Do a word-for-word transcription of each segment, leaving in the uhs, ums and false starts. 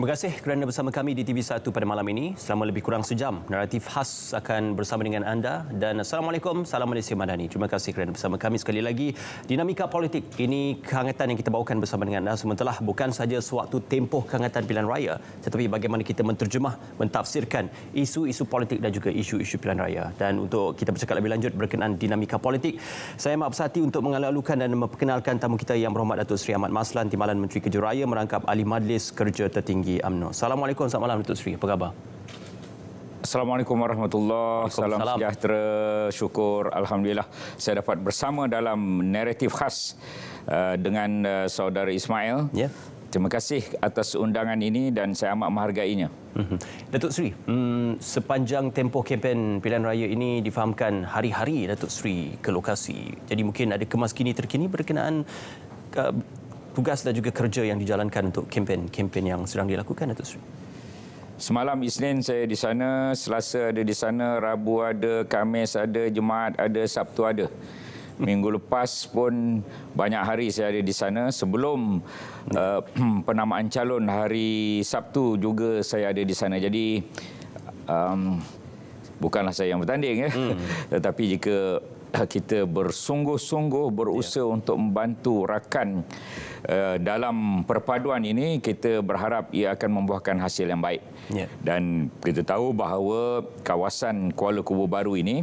Terima kasih kerana bersama kami di T V satu pada malam ini. Selama lebih kurang sejam, naratif khas akan bersama dengan anda. Dan Assalamualaikum, salam Malaysia Madani. Terima kasih kerana bersama kami sekali lagi. Dinamika politik, ini kehangatan yang kita bawakan bersama dengan anda. Sementara bukan saja sewaktu tempoh kehangatan pilihan raya, tetapi bagaimana kita menterjemah, mentafsirkan isu-isu politik dan juga isu-isu pilihan raya. Dan untuk kita bercakap lebih lanjut berkenaan dinamika politik, saya maaf hati untuk mengalu-alukan dan memperkenalkan tamu kita Yang Berhormat Datuk Seri Ahmad Maslan, Timbalan Menteri Kerja Raya, merangkap Ahli Majlis Kerja Tertinggi U M N O. Assalamualaikum, selamat malam Datuk Seri. Apa khabar? Assalamualaikum warahmatullahi wabarakatuh. Salam sejahtera, syukur, alhamdulillah. Saya dapat bersama dalam naratif khas uh, dengan uh, saudara Ismail. Ya. Terima kasih atas undangan ini dan saya amat menghargainya. Mm-hmm. Datuk Seri, hmm, sepanjang tempoh kempen pilihan raya ini difahamkan hari-hari Datuk Seri ke lokasi. Jadi mungkin ada kemaskini terkini berkenaan uh, tugas dan juga kerja yang dijalankan untuk kempen-kempen yang sedang dilakukan, Datuk Seri. Semalam Isnin saya di sana, Selasa ada di sana, Rabu ada, Khamis ada, Jumaat ada, Sabtu ada. Minggu lepas pun banyak hari saya ada di sana. Sebelum uh, penamaan calon hari Sabtu juga saya ada di sana. Jadi um, bukanlah saya yang bertanding ya. Hmm. Tetapi jika kita bersungguh-sungguh berusaha yeah. untuk membantu rakan uh, dalam perpaduan ini, kita berharap ia akan membuahkan hasil yang baik. Yeah. Dan kita tahu bahawa kawasan Kuala Kubu Baru ini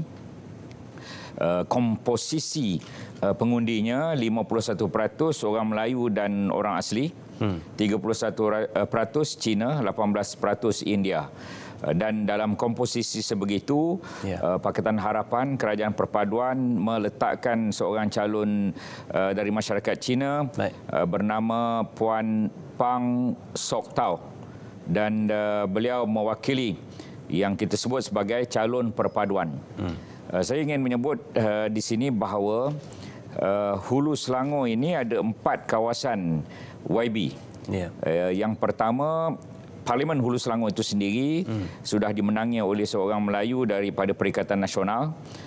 uh, komposisi uh, pengundinya lima puluh satu peratus orang Melayu dan orang asli, hmm. tiga puluh satu peratus Cina, lapan belas peratus India. Dan dalam komposisi sebegitu, ya. uh, Pakatan Harapan Kerajaan Perpaduan meletakkan seorang calon uh, dari masyarakat Cina uh, bernama Puan Pang Sok Tau, dan uh, beliau mewakili yang kita sebut sebagai calon perpaduan. Hmm. Uh, saya ingin menyebut uh, di sini bahawa uh, Hulu Selangor ini ada empat kawasan Y B. Ya. Uh, yang pertama, Parlimen Hulu Selangor itu sendiri hmm. sudah dimenangi oleh seorang Melayu daripada Perikatan Nasional.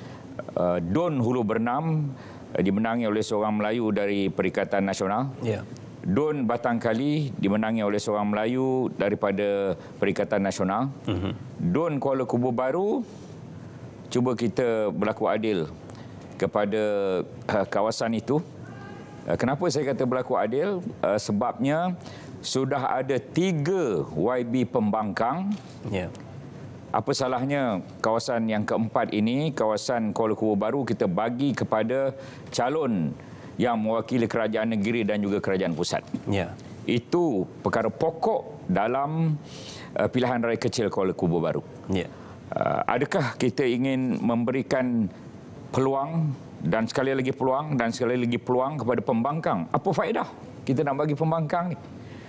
Uh, Dun Hulu Bernam uh, dimenangi oleh seorang Melayu dari Perikatan Nasional. Yeah. Dun Batangkali dimenangi oleh seorang Melayu daripada Perikatan Nasional. Mm-hmm. Dun Kuala Kubu Baru, cuba kita berlaku adil kepada uh, kawasan itu. Uh, kenapa saya kata berlaku adil? Uh, sebabnya sudah ada tiga Y B pembangkang. Yeah. Apa salahnya kawasan yang keempat ini, kawasan Kuala Kubu Baru, kita bagi kepada calon yang mewakili kerajaan negeri dan juga kerajaan pusat. Yeah. Itu perkara pokok dalam uh, pilihan raya kecil Kuala Kubu Baru. Yeah. Uh, adakah kita ingin memberikan peluang dan sekali lagi peluang dan sekali lagi peluang kepada pembangkang? Apa faedah kita nak bagi pembangkang ni?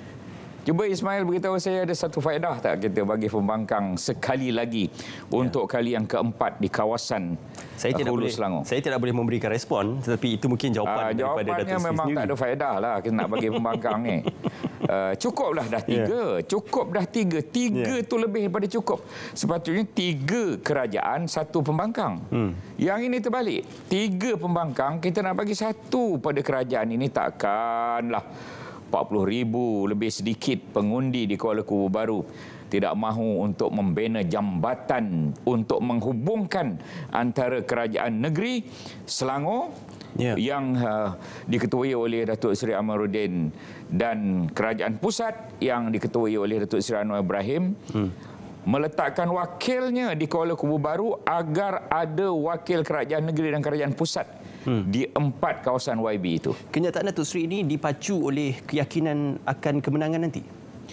Cuba Ismail beritahu saya, ada satu faedah tak kita bagi pembangkang sekali lagi ya. untuk kali yang keempat di kawasan saya tidak Hulu boleh, Selangor? Saya tidak boleh memberikan respon, tetapi itu mungkin jawapan uh, daripada Datuk Seri Jawapannya memang sendiri. Tak ada faedah lah kita nak bagi pembangkang ni. Uh, cukuplah dah tiga. Yeah. Cukup dah tiga. Tiga yeah. tu lebih daripada cukup. Sepatutnya tiga kerajaan, satu pembangkang. Hmm. Yang ini terbalik. Tiga pembangkang, kita nak bagi satu pada kerajaan ini, takkanlah empat puluh ribu lebih sedikit pengundi di Kuala Kubu Baru tidak mahu untuk membina jambatan untuk menghubungkan antara kerajaan negeri Selangor yeah. yang uh, diketuai oleh Datuk Seri Amaruddin dan kerajaan pusat yang diketuai oleh Datuk Seri Anwar Ibrahim, hmm. meletakkan wakilnya di Kuala Kubu Baru agar ada wakil kerajaan negeri dan kerajaan pusat Hmm. di empat kawasan Y B itu. Kenyataan Datuk Seri ini dipacu oleh keyakinan akan kemenangan nanti?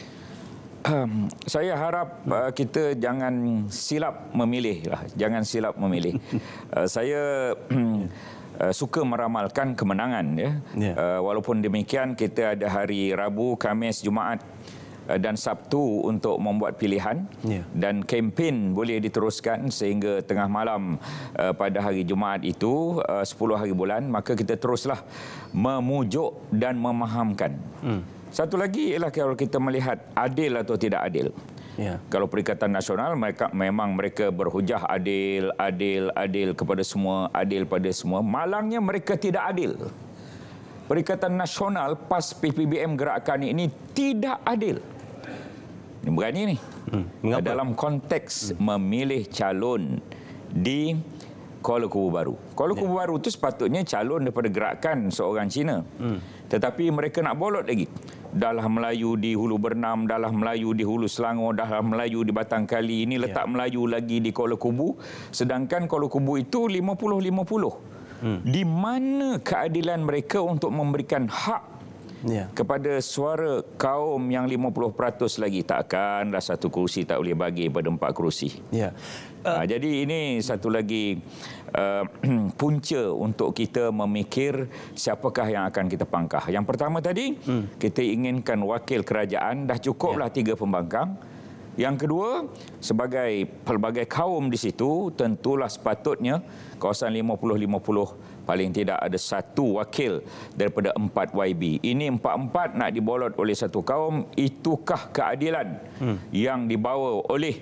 Um, saya harap uh, kita jangan silap memilih lah. Jangan silap memilih. uh, saya uh, suka meramalkan kemenangan. Ya. Yeah. Uh, walaupun demikian, kita ada hari Rabu, Khamis, Jumaat dan Sabtu untuk membuat pilihan, yeah. dan kempen boleh diteruskan sehingga tengah malam uh, pada hari Jumaat itu, uh, sepuluh hari bulan. Maka kita teruslah memujuk dan memahamkan. Hmm. Satu lagi ialah kalau kita melihat adil atau tidak adil. Yeah. Kalau Perikatan Nasional, mereka memang mereka berhujah adil, adil, adil kepada semua, adil pada semua. Malangnya mereka tidak adil. Perikatan Nasional PAS P P B M gerakan ini tidak adil. Ini berani ni. Hmm. Dalam konteks hmm. memilih calon di Kuala Kubu Baru. Kuala Kubu Baru itu sepatutnya calon daripada gerakan seorang Cina. Hmm. Tetapi mereka nak bolot lagi. Dahlah Melayu di Hulu Bernam, dahlah Melayu di Hulu Selangor, dahlah Melayu di Batang Kali. Ini letak yeah. Melayu lagi di Kuala Kubu. Sedangkan Kuala Kubu itu lima puluh lima puluh. Hmm. Di mana keadilan mereka untuk memberikan hak yeah. kepada suara kaum yang lima puluh peratus lagi? Takkanlah satu kerusi tak boleh bagi pada empat kerusi. Yeah. Uh, ha, jadi ini satu lagi uh, punca untuk kita memikir siapakah yang akan kita pangkah. Yang pertama tadi, hmm. kita inginkan wakil kerajaan, dah cukuplah yeah. tiga pembangkang. Yang kedua, sebagai pelbagai kaum di situ, tentulah sepatutnya kawasan lima puluh lima puluh paling tidak ada satu wakil daripada empat Y B. Ini empat-empat nak dibolot oleh satu kaum. Itukah keadilan hmm. yang dibawa oleh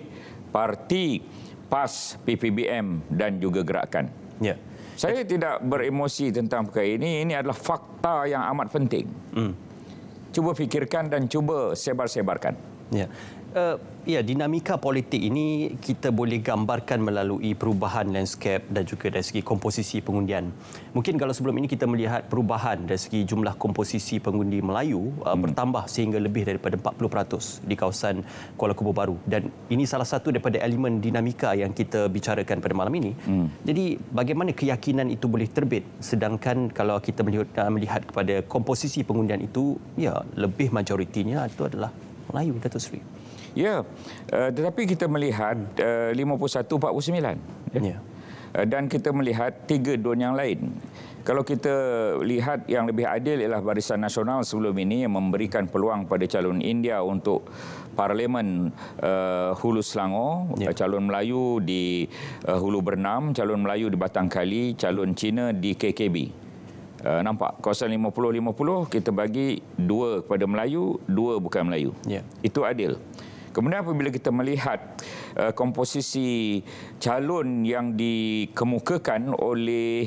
parti P A S, P P B M dan juga gerakan? Ya. Saya tidak beremosi tentang perkara ini. Ini adalah fakta yang amat penting. Hmm. Cuba fikirkan dan cuba sebar-sebarkan. Ya. Uh, ya, dinamika politik ini kita boleh gambarkan melalui perubahan landscape dan juga dari segi komposisi pengundian. Mungkin kalau sebelum ini kita melihat perubahan dari segi jumlah komposisi pengundi Melayu uh, hmm. bertambah sehingga lebih daripada empat puluh peratus di kawasan Kuala Kubu Baru. Dan ini salah satu daripada elemen dinamika yang kita bicarakan pada malam ini. Hmm. Jadi bagaimana keyakinan itu boleh terbit sedangkan kalau kita melihat, uh, melihat kepada komposisi pengundian itu, ya, lebih majoritinya itu adalah Melayu, Datuk Seri. Ya, uh, tetapi kita melihat uh, lima puluh satu empat puluh sembilan. Ya. Ya. Uh, dan kita melihat tiga don yang lain. Kalau kita lihat yang lebih adil ialah Barisan Nasional sebelum ini yang memberikan peluang pada calon India untuk Parlimen uh, Hulu Selangor, ya. calon Melayu di uh, Hulu Bernam, calon Melayu di Batang Kali, calon Cina di K K B. Uh, nampak, kawasan lima puluh lima puluh kita bagi dua kepada Melayu, dua bukan Melayu. Ya. Itu adil. Kemudian apabila kita melihat uh, komposisi calon yang dikemukakan oleh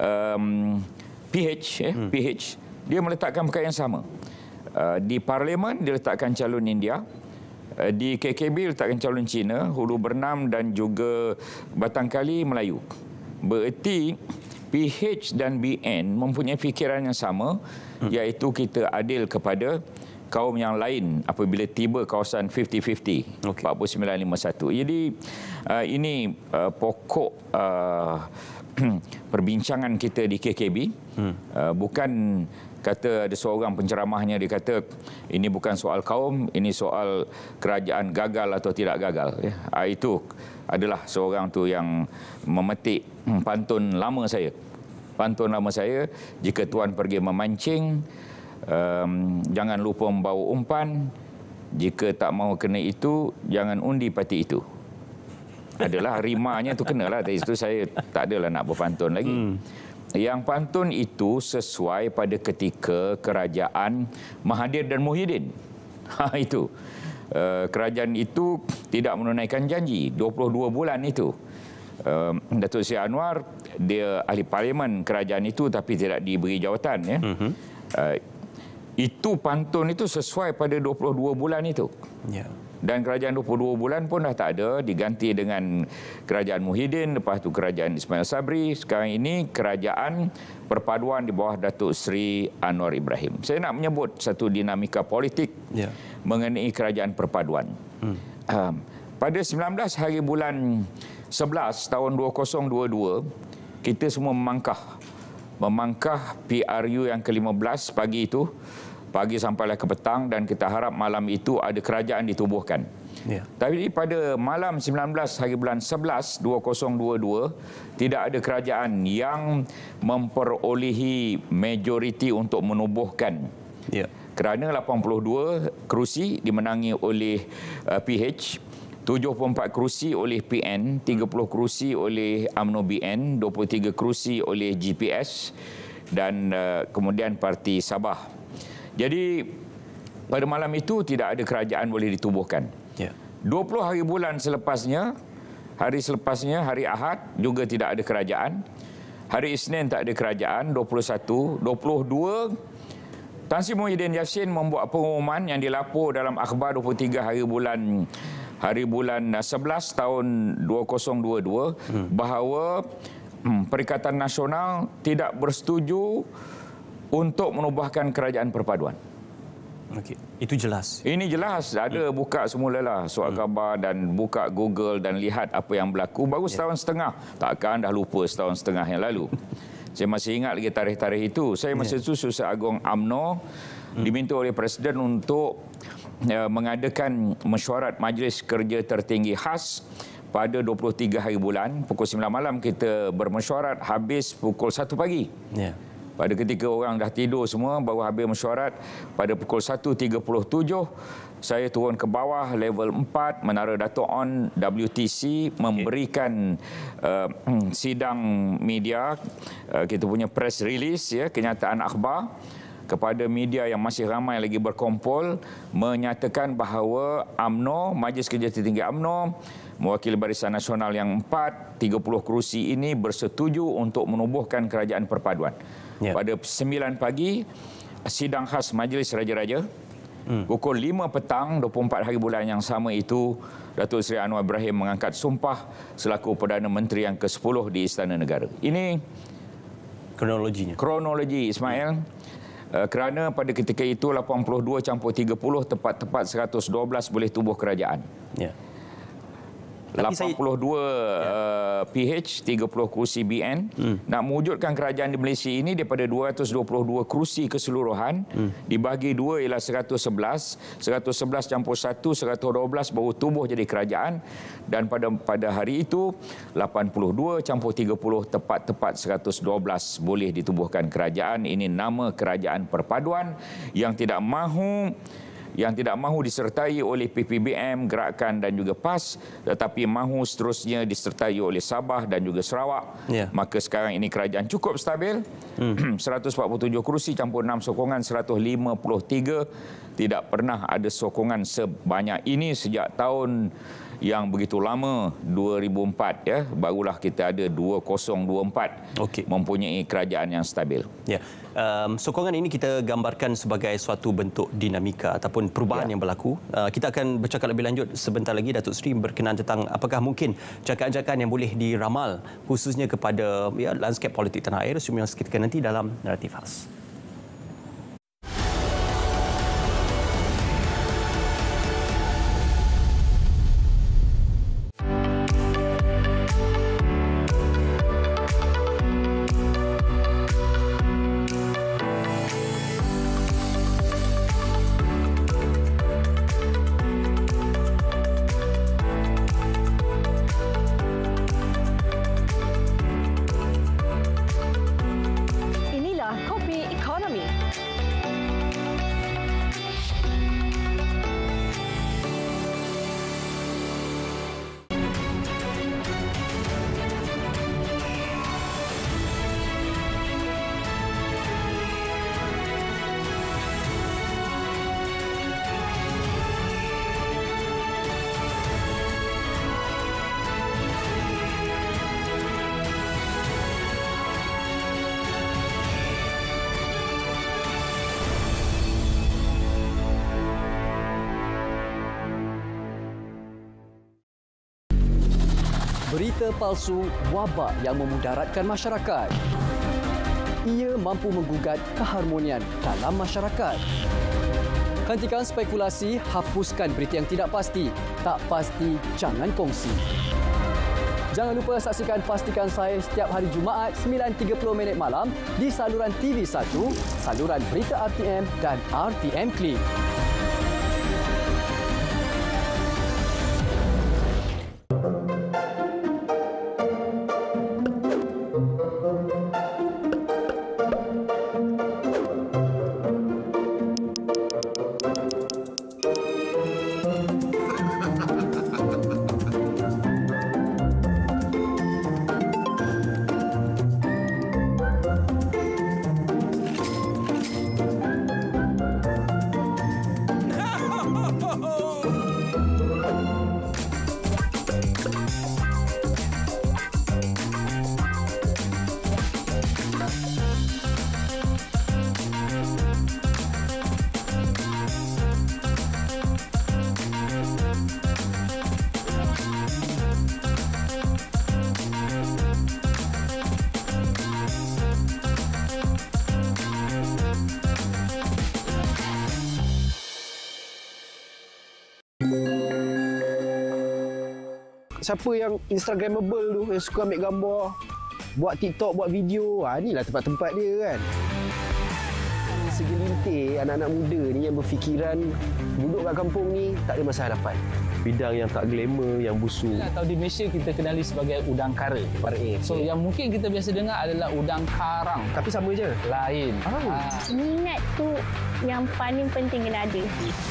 um, P H, eh, hmm. P H, dia meletakkan perkara yang sama. Uh, di Parlimen dia letakkan calon India, uh, di K K B letakkan calon Cina, Hulu Bernam dan juga Batang Kali Melayu. Bererti P H dan B N mempunyai fikiran yang sama, hmm. iaitu kita adil kepada kaum yang lain apabila tiba kawasan lima puluh lima puluh, okay. empat puluh sembilan lima puluh satu. Jadi uh, ini uh, pokok uh, perbincangan kita di K K B. Hmm. Uh, bukan kata ada seorang penceramahnya dia kata ini bukan soal kaum, ini soal kerajaan gagal atau tidak gagal. Ya. Uh, itu adalah seorang tu yang memetik pantun lama saya. Pantun lama saya, jika tuan pergi memancing, Um, jangan lupa membawa umpan. Jika tak mahu kena itu, jangan undi parti itu. Adalah rimanya tu kenalah. Dari itu saya tak adalah nak berpantun lagi. Hmm. Yang pantun itu sesuai pada ketika kerajaan Mahathir dan Muhyiddin. Ha, itu. Uh, kerajaan itu tidak menunaikan janji. dua puluh dua bulan itu. Uh, Datuk Seri Anwar, dia ahli parlimen kerajaan itu tapi tidak diberi jawatan. Ya. Hmm. Uh, Itu pantun itu sesuai pada dua puluh dua bulan itu. Ya. Dan kerajaan dua puluh dua bulan pun dah tak ada, diganti dengan kerajaan Muhyiddin, lepas itu kerajaan Ismail Sabri, sekarang ini kerajaan perpaduan di bawah Datuk Seri Anwar Ibrahim. Saya nak menyebut satu dinamika politik ya. mengenai kerajaan perpaduan. Hmm. Um, pada sembilan belas hari bulan sebelas tahun dua ribu dua puluh dua, kita semua memangkah. Memangkah P R U yang ke lima belas pagi itu, pagi sampailah ke petang, dan kita harap malam itu ada kerajaan ditubuhkan. Ya. Tapi pada malam sembilan belas hari bulan sebelas dua ribu dua puluh dua, tidak ada kerajaan yang memperolehi majoriti untuk menubuhkan. Ya. Kerana lapan puluh dua kerusi dimenangi oleh uh, P H, tujuh puluh empat kerusi oleh P N, tiga puluh kerusi oleh U M N O B N, dua puluh tiga kerusi oleh G P S dan uh, kemudian Parti Sabah. Jadi pada malam itu tidak ada kerajaan boleh ditubuhkan. Yeah. dua puluh hari bulan selepasnya, hari selepasnya, hari Ahad juga tidak ada kerajaan. Hari Isnin tak ada kerajaan, dua puluh satu, dua puluh dua Tan Sri Muhyiddin Yassin membuat pengumuman yang dilapor dalam akhbar dua puluh tiga hari bulan hari bulan sebelas tahun dua ribu dua puluh dua hmm. bahawa hmm, Perikatan Nasional tidak bersetuju untuk menubahkan kerajaan perpaduan. Okey, itu jelas. Ini jelas. Ada hmm. buka semulalah soal hmm. khabar dan buka Google dan lihat apa yang berlaku. Baru setahun yeah. setengah. Takkan dah lupa setahun setengah yang lalu. Saya masih ingat lagi tarikh-tarikh itu. Saya masih yeah. Susah Agung U M N O hmm. diminta oleh Presiden untuk uh, mengadakan mesyuarat Majlis Kerja Tertinggi khas pada dua puluh tiga hari bulan. Pukul sembilan malam kita bermesyuarat, habis pukul satu pagi. Yeah. Pada ketika orang dah tidur semua, baru habis mesyuarat. Pada pukul satu tiga puluh tujuh, saya turun ke bawah level empat, Menara Dato' On W T C, memberikan uh, sidang media, uh, kita punya press release, ya, kenyataan akhbar kepada media yang masih ramai lagi berkumpul, menyatakan bahawa U M N O, Majlis Kerja Tertinggi U M N O, mewakili Barisan Nasional yang empat, tiga puluh kerusi ini bersetuju untuk menubuhkan kerajaan perpaduan. Yeah. Pada sembilan pagi, sidang khas Majlis Raja-Raja. Hmm. Pukul lima petang, dua puluh empat hari bulan yang sama itu, Datuk Seri Anwar Ibrahim mengangkat sumpah selaku Perdana Menteri yang ke sepuluh di Istana Negara. Ini kronologinya. Kronologi, Ismail. Uh, kerana pada ketika itu lapan puluh dua campur tiga puluh, tepat-tepat seratus dua belas boleh tubuh kerajaan. Ya. Yeah. lapan puluh dua saya, uh, P H, tiga puluh kerusi B N. Hmm. Nak mewujudkan kerajaan di Malaysia ini daripada dua ratus dua puluh dua kerusi keseluruhan, hmm. dibagi dua ialah seratus sebelas. seratus sebelas campur satu, seratus dua belas baru tubuh jadi kerajaan. Dan pada pada hari itu, lapan puluh dua campur tiga puluh, tepat-tepat seratus dua belas boleh ditubuhkan kerajaan. Ini nama kerajaan perpaduan yang tidak mahu yang tidak mahu disertai oleh P P B M, Gerakan dan juga P A S, tetapi mahu seterusnya disertai oleh Sabah dan juga Sarawak. Yeah. Maka sekarang ini kerajaan cukup stabil. Hmm. seratus empat puluh tujuh kerusi campur enam sokongan, seratus lima puluh tiga. Tidak pernah ada sokongan sebanyak ini sejak tahun yang begitu lama, dua ribu empat, ya, barulah kita ada dua ribu dua puluh empat, okay, mempunyai kerajaan yang stabil. Ya. Um, sokongan ini kita gambarkan sebagai suatu bentuk dinamika ataupun perubahan ya. yang berlaku. Uh, kita akan bercakap lebih lanjut sebentar lagi, Datuk Seri, berkenaan tentang apakah mungkin cakapan-cakapan yang boleh diramal khususnya kepada ya, lanskap politik tanah air. Semua yang kita nanti dalam naratif khas. Berita palsu wabak yang memudaratkan masyarakat. Ia mampu menggugat keharmonian dalam masyarakat. Hentikan spekulasi, hapuskan berita yang tidak pasti. Tak pasti, jangan kongsi. Jangan lupa saksikan Pastikan Saya setiap hari Jumaat sembilan tiga puluh minit malam di saluran T V satu, saluran Berita R T M dan R T M Klik. siapa yang Instagramable tu, yang suka ambil gambar, buat TikTok, buat video. Ha, inilah tempat-tempat dia kan. Segelintir anak-anak muda ni yang berfikiran duduk kat kampung ni tak ada masa hadapan. Bidang yang tak glamour, yang busuk. Atau di Malaysia kita kenali sebagai udang kara. So yang mungkin kita biasa dengar adalah udang karang. Tapi sama je. Lain. Ah. Ha. Minat tu yang paling penting kena ada.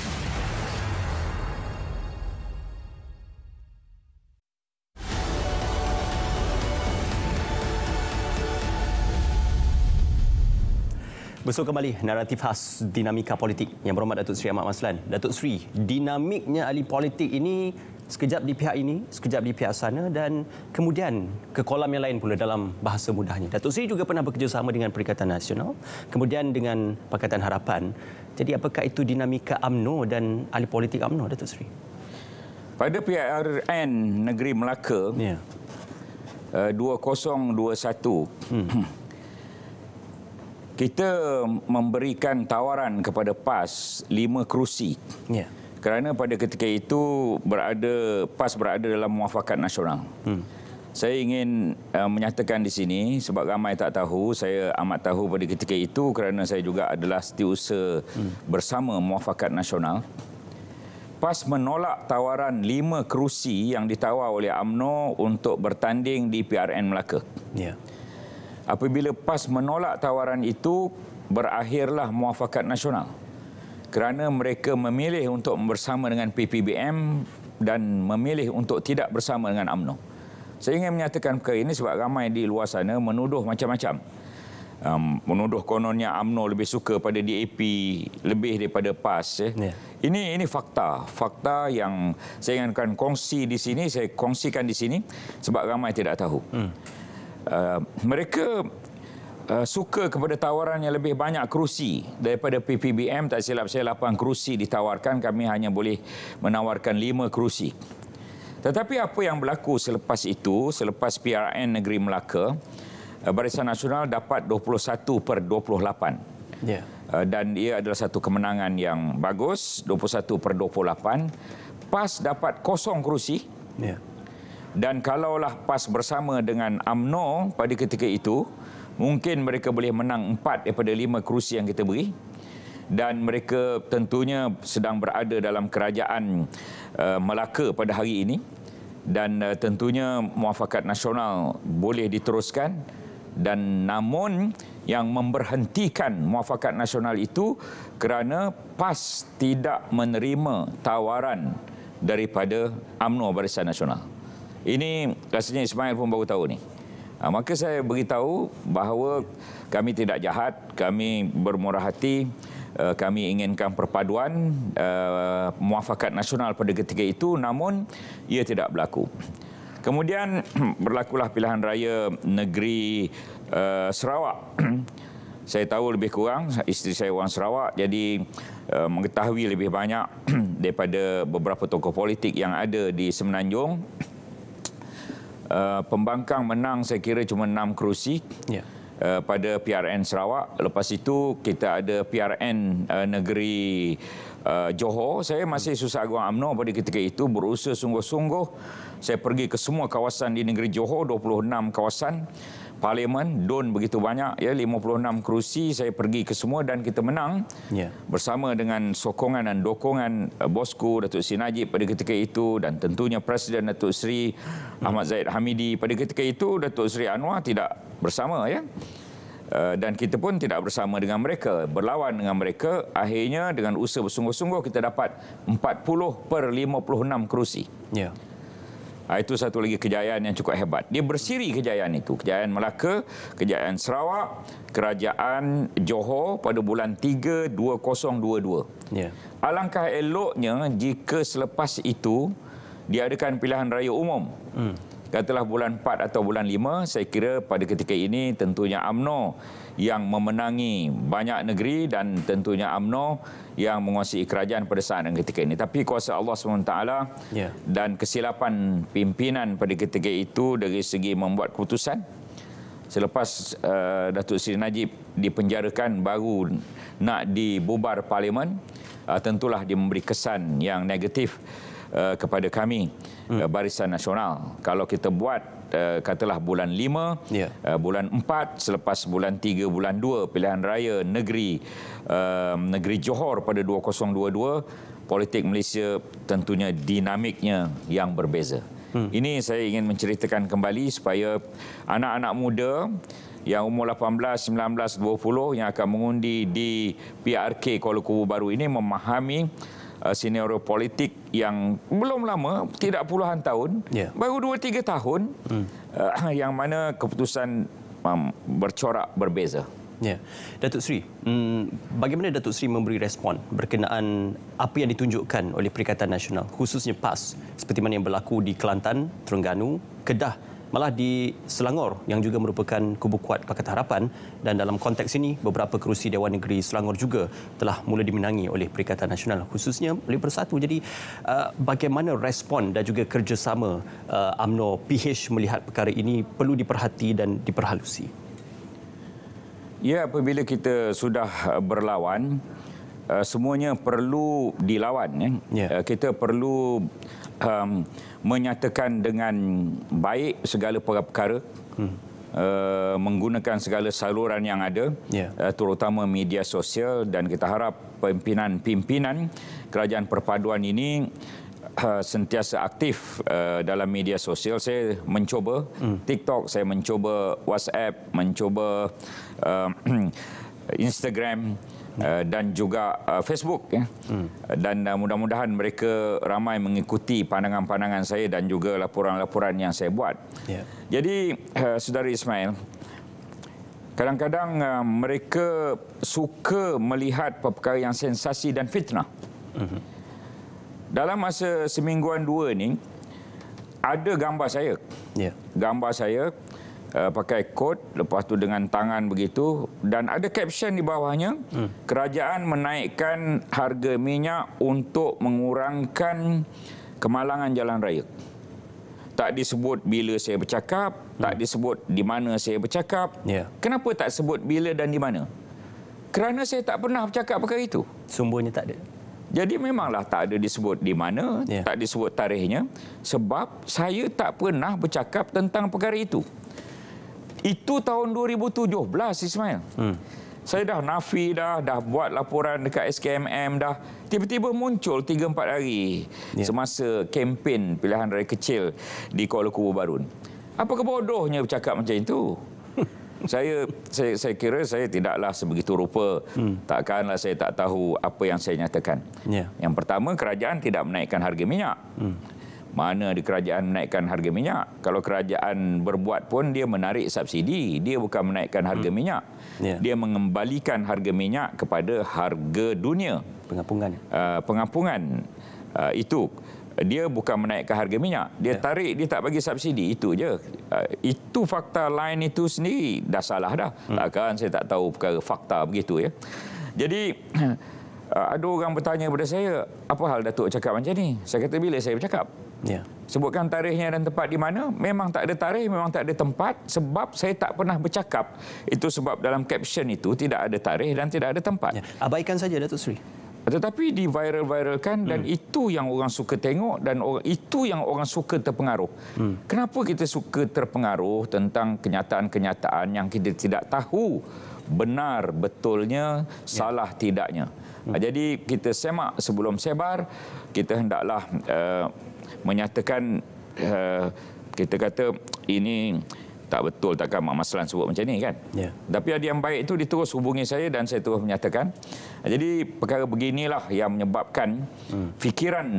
Bersua kembali naratif khas dinamika politik. Yang berhormat Datuk Seri Ahmad Maslan. Datuk Seri, dinamiknya ahli politik ini sekejap di pihak ini, sekejap di pihak sana dan kemudian ke kolam yang lain pula dalam bahasa mudahnya. Datuk Seri juga pernah bekerjasama dengan Perikatan Nasional, kemudian dengan Pakatan Harapan. Jadi apakah itu dinamika U M N O dan ahli politik U M N O, Datuk Seri? Pada P R N Negeri Melaka, Ya. uh, dua ribu dua puluh satu, hmm. kita memberikan tawaran kepada P A S lima kerusi. Ya. Kerana pada ketika itu berada P A S berada dalam muafakat nasional. Hmm. Saya ingin uh, menyatakan di sini sebab ramai tak tahu, saya amat tahu pada ketika itu kerana saya juga adalah setiausaha hmm. bersama muafakat nasional. P A S menolak tawaran lima kerusi yang ditawar oleh U M N O untuk bertanding di P R N Melaka. Ya. Apabila P A S menolak tawaran itu, berakhirlah muafakat nasional. Kerana mereka memilih untuk bersama dengan P P B M dan memilih untuk tidak bersama dengan U M N O. Saya ingin menyatakan perkara ini sebab ramai di luar sana menuduh macam-macam. Um, menuduh kononnya U M N O lebih suka pada D A P lebih daripada P A S. Eh. Yeah. Ini ini fakta. Fakta yang saya inginkan kongsi di sini, saya kongsikan di sini sebab ramai tidak tahu. Hmm. Uh, mereka uh, suka kepada tawaran yang lebih banyak kerusi daripada P P B M. Tak silap saya lapan kerusi ditawarkan, kami hanya boleh menawarkan lima kerusi. Tetapi apa yang berlaku selepas itu, selepas P R N Negeri Melaka, uh, Barisan Nasional dapat dua puluh satu per dua puluh lapan. Yeah. Uh, dan ia adalah satu kemenangan yang bagus, dua puluh satu per dua puluh lapan. P A S dapat kosong kerusi. Yeah. Dan kalaulah P A S bersama dengan U M N O pada ketika itu, mungkin mereka boleh menang empat daripada lima kerusi yang kita beri. Dan mereka tentunya sedang berada dalam kerajaan uh, Melaka pada hari ini. Dan uh, tentunya muafakat nasional boleh diteruskan. Dan namun yang memberhentikan muafakat nasional itu kerana P A S tidak menerima tawaran daripada U M N O Barisan Nasional. Ini rasanya Ismail pun baru tahu ni. Ha, maka saya beritahu bahawa kami tidak jahat, kami bermurah hati, uh, kami inginkan perpaduan uh, muafakat nasional pada ketika itu, namun ia tidak berlaku. Kemudian berlakulah pilihan raya negeri uh, Sarawak. Saya tahu lebih kurang, isteri saya orang Sarawak, jadi uh, mengetahui lebih banyak daripada beberapa tokoh politik yang ada di Semenanjung. Uh, pembangkang menang saya kira cuma enam kerusi yeah. uh, pada P R N Sarawak. Lepas itu kita ada P R N uh, negeri uh, Johor. Saya masih Susah Agung U M N O pada ketika itu berusaha sungguh-sungguh. Saya pergi ke semua kawasan di negeri Johor, dua puluh enam kawasan. Parlimen, D U N begitu banyak, ya, lima puluh enam kerusi, saya pergi ke semua dan kita menang yeah. bersama dengan sokongan dan dokongan uh, bosku Datuk Seri Najib pada ketika itu dan tentunya Presiden Datuk Seri hmm. Ahmad Zahid Hamidi. Pada ketika itu Datuk Seri Anwar tidak bersama, ya. Uh, dan kita pun tidak bersama dengan mereka, berlawan dengan mereka. Akhirnya dengan usaha bersungguh-sungguh kita dapat empat puluh per lima puluh enam kerusi. Ya. Yeah. Itu satu lagi kejayaan yang cukup hebat. Dia bersiri kejayaan itu. Kejayaan Melaka, kejayaan Sarawak, kerajaan Johor pada bulan tiga dua ribu dua puluh dua. Yeah. Alangkah eloknya jika selepas itu diadakan pilihan raya umum. Hmm. Katalah bulan empat atau bulan lima, saya kira pada ketika ini tentunya U M N O yang memenangi banyak negeri dan tentunya U M N O yang menguasai kerajaan pada saat dan ketika ini. Tapi kuasa Allah subhanahu wa taala yeah. dan kesilapan pimpinan pada ketika itu dari segi membuat keputusan. Selepas uh, Datuk Seri Najib dipenjarakan baru nak dibubar parlimen, uh, tentulah dia memberi kesan yang negatif uh, kepada kami hmm. uh, Barisan Nasional. Kalau kita buat uh, katalah bulan lima, yeah. uh, bulan empat, selepas bulan tiga, bulan dua pilihan raya negeri uh, negeri Johor pada dua ribu dua puluh dua, politik Malaysia tentunya dinamiknya yang berbeza. Hmm. Ini saya ingin menceritakan kembali supaya anak-anak muda yang umur lapan belas, sembilan belas, dua puluh yang akan mengundi di P R K Kuala Kubu Baru ini memahami uh, senario politik yang belum lama, tidak puluhan tahun, yeah. baru dua tiga tahun, hmm. uh, yang mana keputusan um, bercorak berbeza. Ya, Datuk Seri, hmm, bagaimana Datuk Seri memberi respon berkenaan apa yang ditunjukkan oleh Perikatan Nasional, khususnya P A S, seperti mana yang berlaku di Kelantan, Terengganu, Kedah, malah di Selangor yang juga merupakan kubu kuat Pakatan Harapan, dan dalam konteks ini beberapa kerusi Dewan Negeri Selangor juga telah mula dimenangi oleh Perikatan Nasional, khususnya oleh Bersatu. Jadi uh, bagaimana respon dan juga kerjasama uh, UMNO P H melihat perkara ini perlu diperhati dan diperhalusi? Ya, apabila kita sudah berlawan, uh, semuanya perlu dilawan. Ya. Yeah. Uh, kita perlu um, menyatakan dengan baik segala perkara, hmm. uh, menggunakan segala saluran yang ada, yeah. uh, terutama media sosial, dan kita harap pimpinan-pimpinan kerajaan perpaduan ini Uh, sentiasa aktif uh, dalam media sosial. Saya mencuba hmm. TikTok, saya mencuba WhatsApp, mencuba uh, Instagram uh, dan juga uh, Facebook. Ya. Hmm. Dan uh, mudah-mudahan mereka ramai mengikuti pandangan-pandangan saya dan juga laporan-laporan yang saya buat. Yeah. Jadi, uh, Saudara Ismail, kadang-kadang uh, mereka suka melihat perkara yang sensasi dan fitnah. Hmm. Dalam masa semingguan dua ni, ada gambar saya. Yeah. Gambar saya uh, pakai kot, lepas tu dengan tangan begitu, dan ada caption di bawahnya, hmm. kerajaan menaikkan harga minyak untuk mengurangkan kemalangan jalan raya. Tak disebut bila saya bercakap, hmm. tak disebut di mana saya bercakap. Yeah. Kenapa tak sebut bila dan di mana? Kerana saya tak pernah bercakap perkara itu. Sumbernya tak ada. Jadi memanglah tak ada disebut di mana, yeah. tak disebut tarikhnya, sebab saya tak pernah bercakap tentang perkara itu. Itu tahun dua ribu tujuh belas, Ismail. Hmm. Saya dah nafi dah, dah buat laporan dekat S K M M dah. Tiba-tiba muncul tiga empat hari yeah. semasa kempen pilihan raya kecil di Kuala Kubu Baru. Apa kebodohnya bercakap macam itu? Saya, saya saya kira saya tidaklah sebegitu rupa. Hmm. Takkanlah saya tak tahu apa yang saya nyatakan. Yeah. Yang pertama, kerajaan tidak menaikkan harga minyak. Hmm. Mana di kerajaan menaikkan harga minyak? Kalau kerajaan berbuat pun dia menarik subsidi. Dia bukan menaikkan harga hmm. minyak. Yeah. Dia mengembalikan harga minyak kepada harga dunia. Pengampungan. Uh, pengampungan uh, itu. Dia bukan menaikkan harga minyak. Dia ya. tarik, dia tak bagi subsidi. Itu je. Uh, itu fakta lain itu sendiri dah salah dah. Hmm. Takkan saya tak tahu perkara fakta begitu ya. Jadi uh, ada orang bertanya kepada saya, apa hal Datuk cakap macam ni? Saya kata, bila saya bercakap? Ya. Sebutkan tarikhnya dan tempat di mana. Memang tak ada tarikh, memang tak ada tempat, sebab saya tak pernah bercakap. Itu sebab dalam caption itu tidak ada tarikh dan tidak ada tempat. Ya. Abaikan saja, Datuk Seri. Tetapi di-viral-viralkan dan hmm. itu yang orang suka tengok dan orang, itu yang orang suka terpengaruh. Hmm. Kenapa kita suka terpengaruh tentang kenyataan-kenyataan yang kita tidak tahu benar betulnya, ya. salah tidaknya. Hmm. Jadi kita semak sebelum sebar, kita hendaklah uh, menyatakan, uh, kita kata ini tak betul, takkan Mak Maslan sebut macam ni kan. Yeah. Tapi ada yang baik itu, dia terus hubungi saya dan saya terus menyatakan. Jadi perkara beginilah yang menyebabkan hmm. fikiran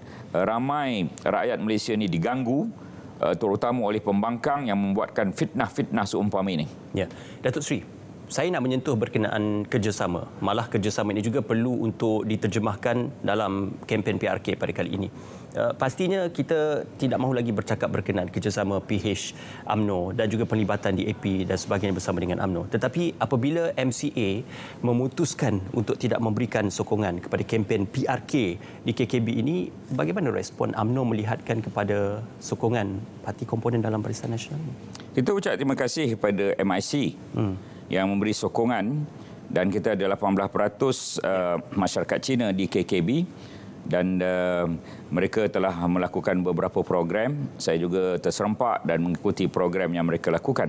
ramai rakyat Malaysia ini diganggu, terutama oleh pembangkang yang membuatkan fitnah-fitnah seumpama ini. Ya, Datuk Seri, saya nak menyentuh berkenaan kerjasama. Malah kerjasama ini juga perlu untuk diterjemahkan dalam kempen P R K pada kali ini. Uh, pastinya kita tidak mahu lagi bercakap berkenaan kerjasama P H, UMNO dan juga penlibatan di A P dan sebagainya bersama dengan UMNO. Tetapi apabila M C A memutuskan untuk tidak memberikan sokongan kepada kempen P R K di K K B ini, bagaimana respon UMNO melihatkan kepada sokongan parti komponen dalam Barisan Nasional? Kita ucap terima kasih kepada M I C hmm. yang memberi sokongan, dan kita ada lapan belas peratus uh, masyarakat Cina di K K B. dan uh, mereka telah melakukan beberapa program. Saya juga terserempak dan mengikuti program yang mereka lakukan.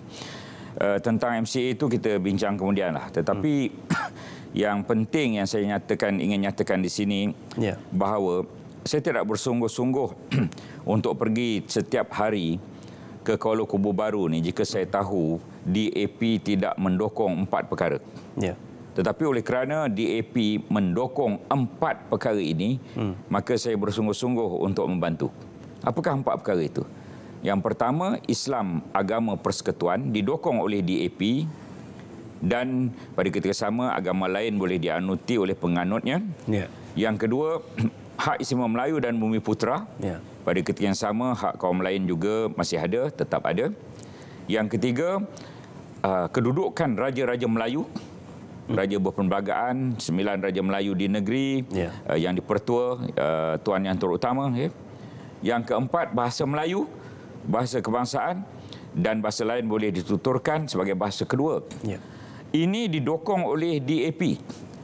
uh, tentang M C A itu kita bincang kemudian lah. Tetapi hmm. yang penting yang saya nyatakan ingin nyatakan di sini yeah. bahawa saya tidak bersungguh-sungguh untuk pergi setiap hari ke Kuala Kubu Baru ni jika saya tahu D A P tidak mendokong empat perkara. Yeah. Tetapi oleh kerana D A P mendokong empat perkara ini, hmm. maka saya bersungguh-sungguh untuk membantu. Apakah empat perkara itu? Yang pertama, Islam agama persekutuan didokong oleh D A P dan pada ketika sama agama lain boleh dianuti oleh penganutnya. Yeah. Yang kedua, hak istimewa Melayu dan Bumi Putera. Yeah. Pada ketika yang sama, hak kaum lain juga masih ada, tetap ada. Yang ketiga, uh, kedudukan Raja-Raja Melayu. Hmm. Raja berperlembagaan, sembilan Raja Melayu di negeri, yeah. uh, yang dipertua, uh, Tuan Yang Terutama. Yeah. Yang keempat, bahasa Melayu, bahasa kebangsaan dan bahasa lain boleh dituturkan sebagai bahasa kedua. Yeah. Ini didokong oleh D A P.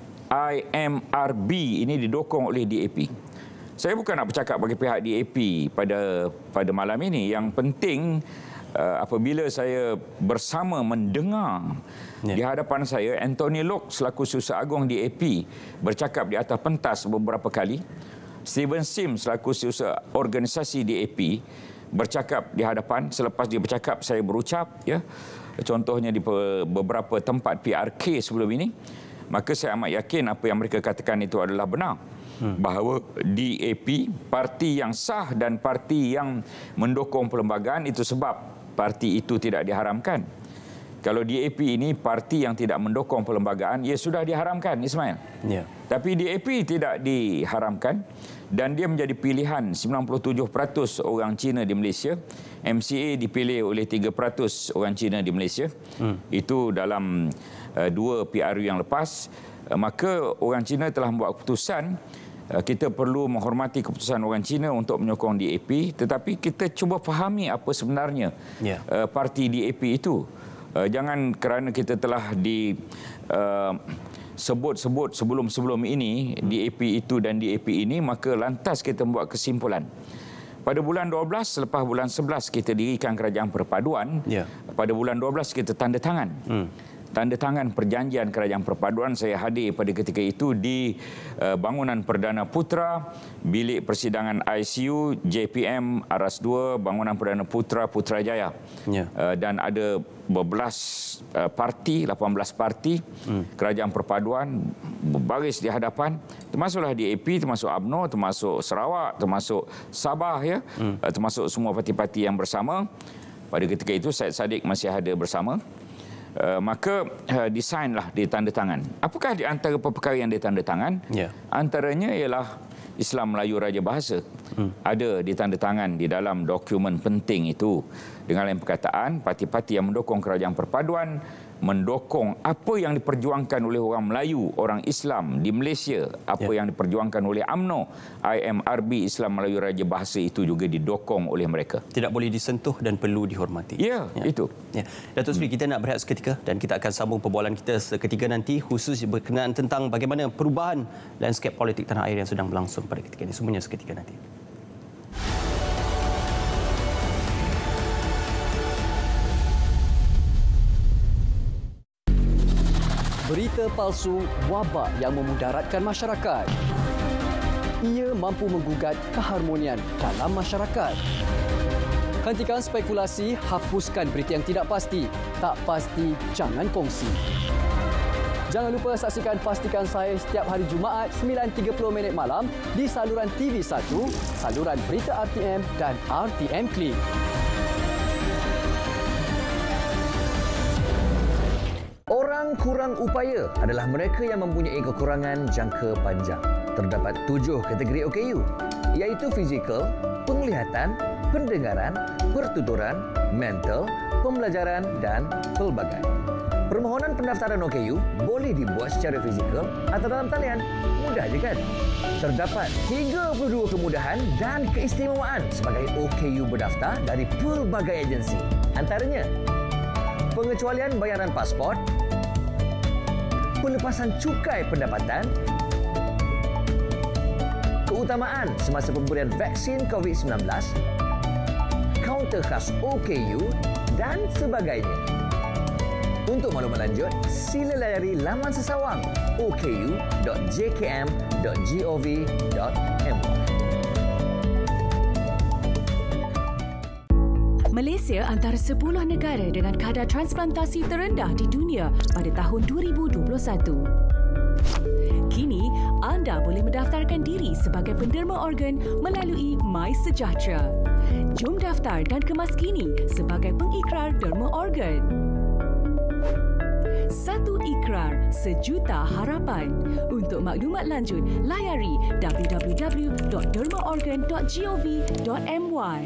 I M R B ini didokong oleh D A P. Saya bukan nak bercakap bagi pihak D A P pada pada malam ini. Yang penting uh, apabila saya bersama mendengar yeah. di hadapan saya Anthony Lok selaku Susah Agung D A P bercakap di atas pentas beberapa kali, Steven Sim selaku Susah Organisasi D A P bercakap di hadapan, selepas dia bercakap saya berucap, ya. Contohnya di beberapa tempat P R K sebelum ini, maka saya amat yakin apa yang mereka katakan itu adalah benar. Hmm. Bahawa D A P, parti yang sah dan parti yang mendukung perlembagaan, itu sebab parti itu tidak diharamkan. Kalau D A P ini parti yang tidak mendukung perlembagaan, ia sudah diharamkan, Ismail. Yeah. Tapi D A P tidak diharamkan dan dia menjadi pilihan sembilan puluh tujuh peratus orang Cina di Malaysia. M C A dipilih oleh tiga peratus orang Cina di Malaysia. Hmm. Itu dalam uh, dua P R U yang lepas. Uh, maka orang Cina telah membuat keputusan. Uh, kita perlu menghormati keputusan orang Cina untuk menyokong D A P. Tetapi kita cuba fahami apa sebenarnya yeah. uh, parti D A P itu. Uh, jangan kerana kita telah di... Uh, sebut-sebut sebelum-sebelum ini D A P itu dan D A P ini, maka lantas kita membuat kesimpulan. Pada bulan dua belas, selepas bulan sebelas kita dirikan Kerajaan Perpaduan, yeah. pada bulan dua belas kita tanda tangan. Hmm. Tanda tangan perjanjian Kerajaan Perpaduan. Saya hadir pada ketika itu di uh, bangunan Perdana Putra, bilik persidangan I C U, J P M, Aras dua, bangunan Perdana Putra, Putrajaya. Yeah. Uh, dan ada berbelas uh, parti, lapan belas parti, hmm. Kerajaan Perpaduan berbaris di hadapan, termasuklah D A P, termasuk U M N O, termasuk Sarawak, termasuk Sabah, ya, hmm. uh, termasuk semua parti-parti yang bersama. Pada ketika itu Syed Saddiq masih ada bersama. Uh, maka uh, desainlah ditanda tangan. Apakah di antara perkara yang ditanda tangan? Yeah. Antaranya ialah Islam Melayu Raja Bahasa. Hmm. Ada ditanda tangan di dalam dokumen penting itu. Dengan lain perkataan, parti-parti yang mendukung Kerajaan Perpaduan mendukung apa yang diperjuangkan oleh orang Melayu, orang Islam di Malaysia, apa yeah. yang diperjuangkan oleh U M N O, I M R B, Islam Melayu Raja Bahasa, itu juga didukung oleh mereka. Tidak boleh disentuh dan perlu dihormati. Ya, yeah, itu. Ya. Datuk Seri, hmm. kita nak berehat seketika dan kita akan sambung perbualan kita seketika nanti, khusus berkenaan tentang bagaimana perubahan lanskap politik tanah air yang sedang berlangsung pada ketika ini. Semuanya seketika nanti. Berita palsu wabak yang memudaratkan masyarakat. Ia mampu menggugat keharmonian dalam masyarakat. Hentikan spekulasi, hapuskan berita yang tidak pasti. Tak pasti, jangan kongsi. Jangan lupa saksikan Pastikan Saya setiap hari Jumaat sembilan tiga puluh minit malam di saluran T V satu, saluran Berita R T M dan R T M Klik. Orang kurang upaya adalah mereka yang mempunyai kekurangan jangka panjang. Terdapat tujuh kategori O K U, iaitu fizikal, penglihatan, pendengaran, pertuturan, mental, pembelajaran dan pelbagai. Permohonan pendaftaran O K U boleh dibuat secara fizikal atau dalam talian. Mudah je kan? Terdapat tiga puluh dua kemudahan dan keistimewaan sebagai O K U berdaftar dari pelbagai agensi. Antaranya, pengecualian bayaran pasport, pelepasan cukai pendapatan, keutamaan semasa pemberian vaksin COVID sembilan belas, kaunter khas O K U dan sebagainya. Untuk maklumat lanjut, sila layari laman sesawang o k u dot j k m dot gov dot m y. Malaysia antara sepuluh negara dengan kadar transplantasi terendah di dunia pada tahun dua ribu dua puluh satu. Kini, anda boleh mendaftarkan diri sebagai penderma organ melalui MySejahtera. Jom daftar dan kemas kini sebagai pengikrar derma organ. Satu ikrar, sejuta harapan. Untuk maklumat lanjut, layari w w w dot derma organ dot gov dot m y.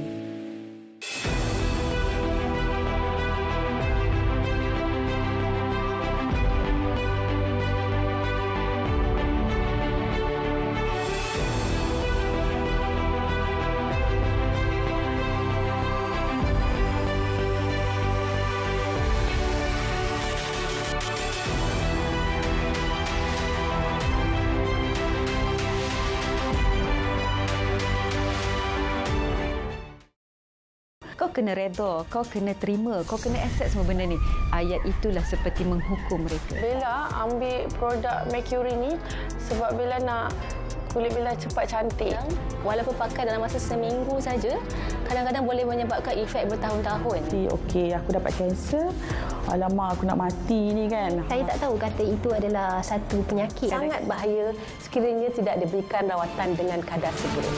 Kau kena redha, kau kena terima, kau kena accept semua benda ni. Ayat itulah seperti menghukum mereka. Bella ambil produk Mercury ni sebab Bella nak kulit Bella cepat cantik. Walaupun pakai dalam masa seminggu saja, kadang-kadang boleh menyebabkan efek bertahun-tahun. Okey, aku dapat kanser. Alamak, aku nak mati ni kan. Saya tak tahu kata itu adalah satu penyakit. Sangat bahaya sekiranya tidak diberikan rawatan dengan kadar segera.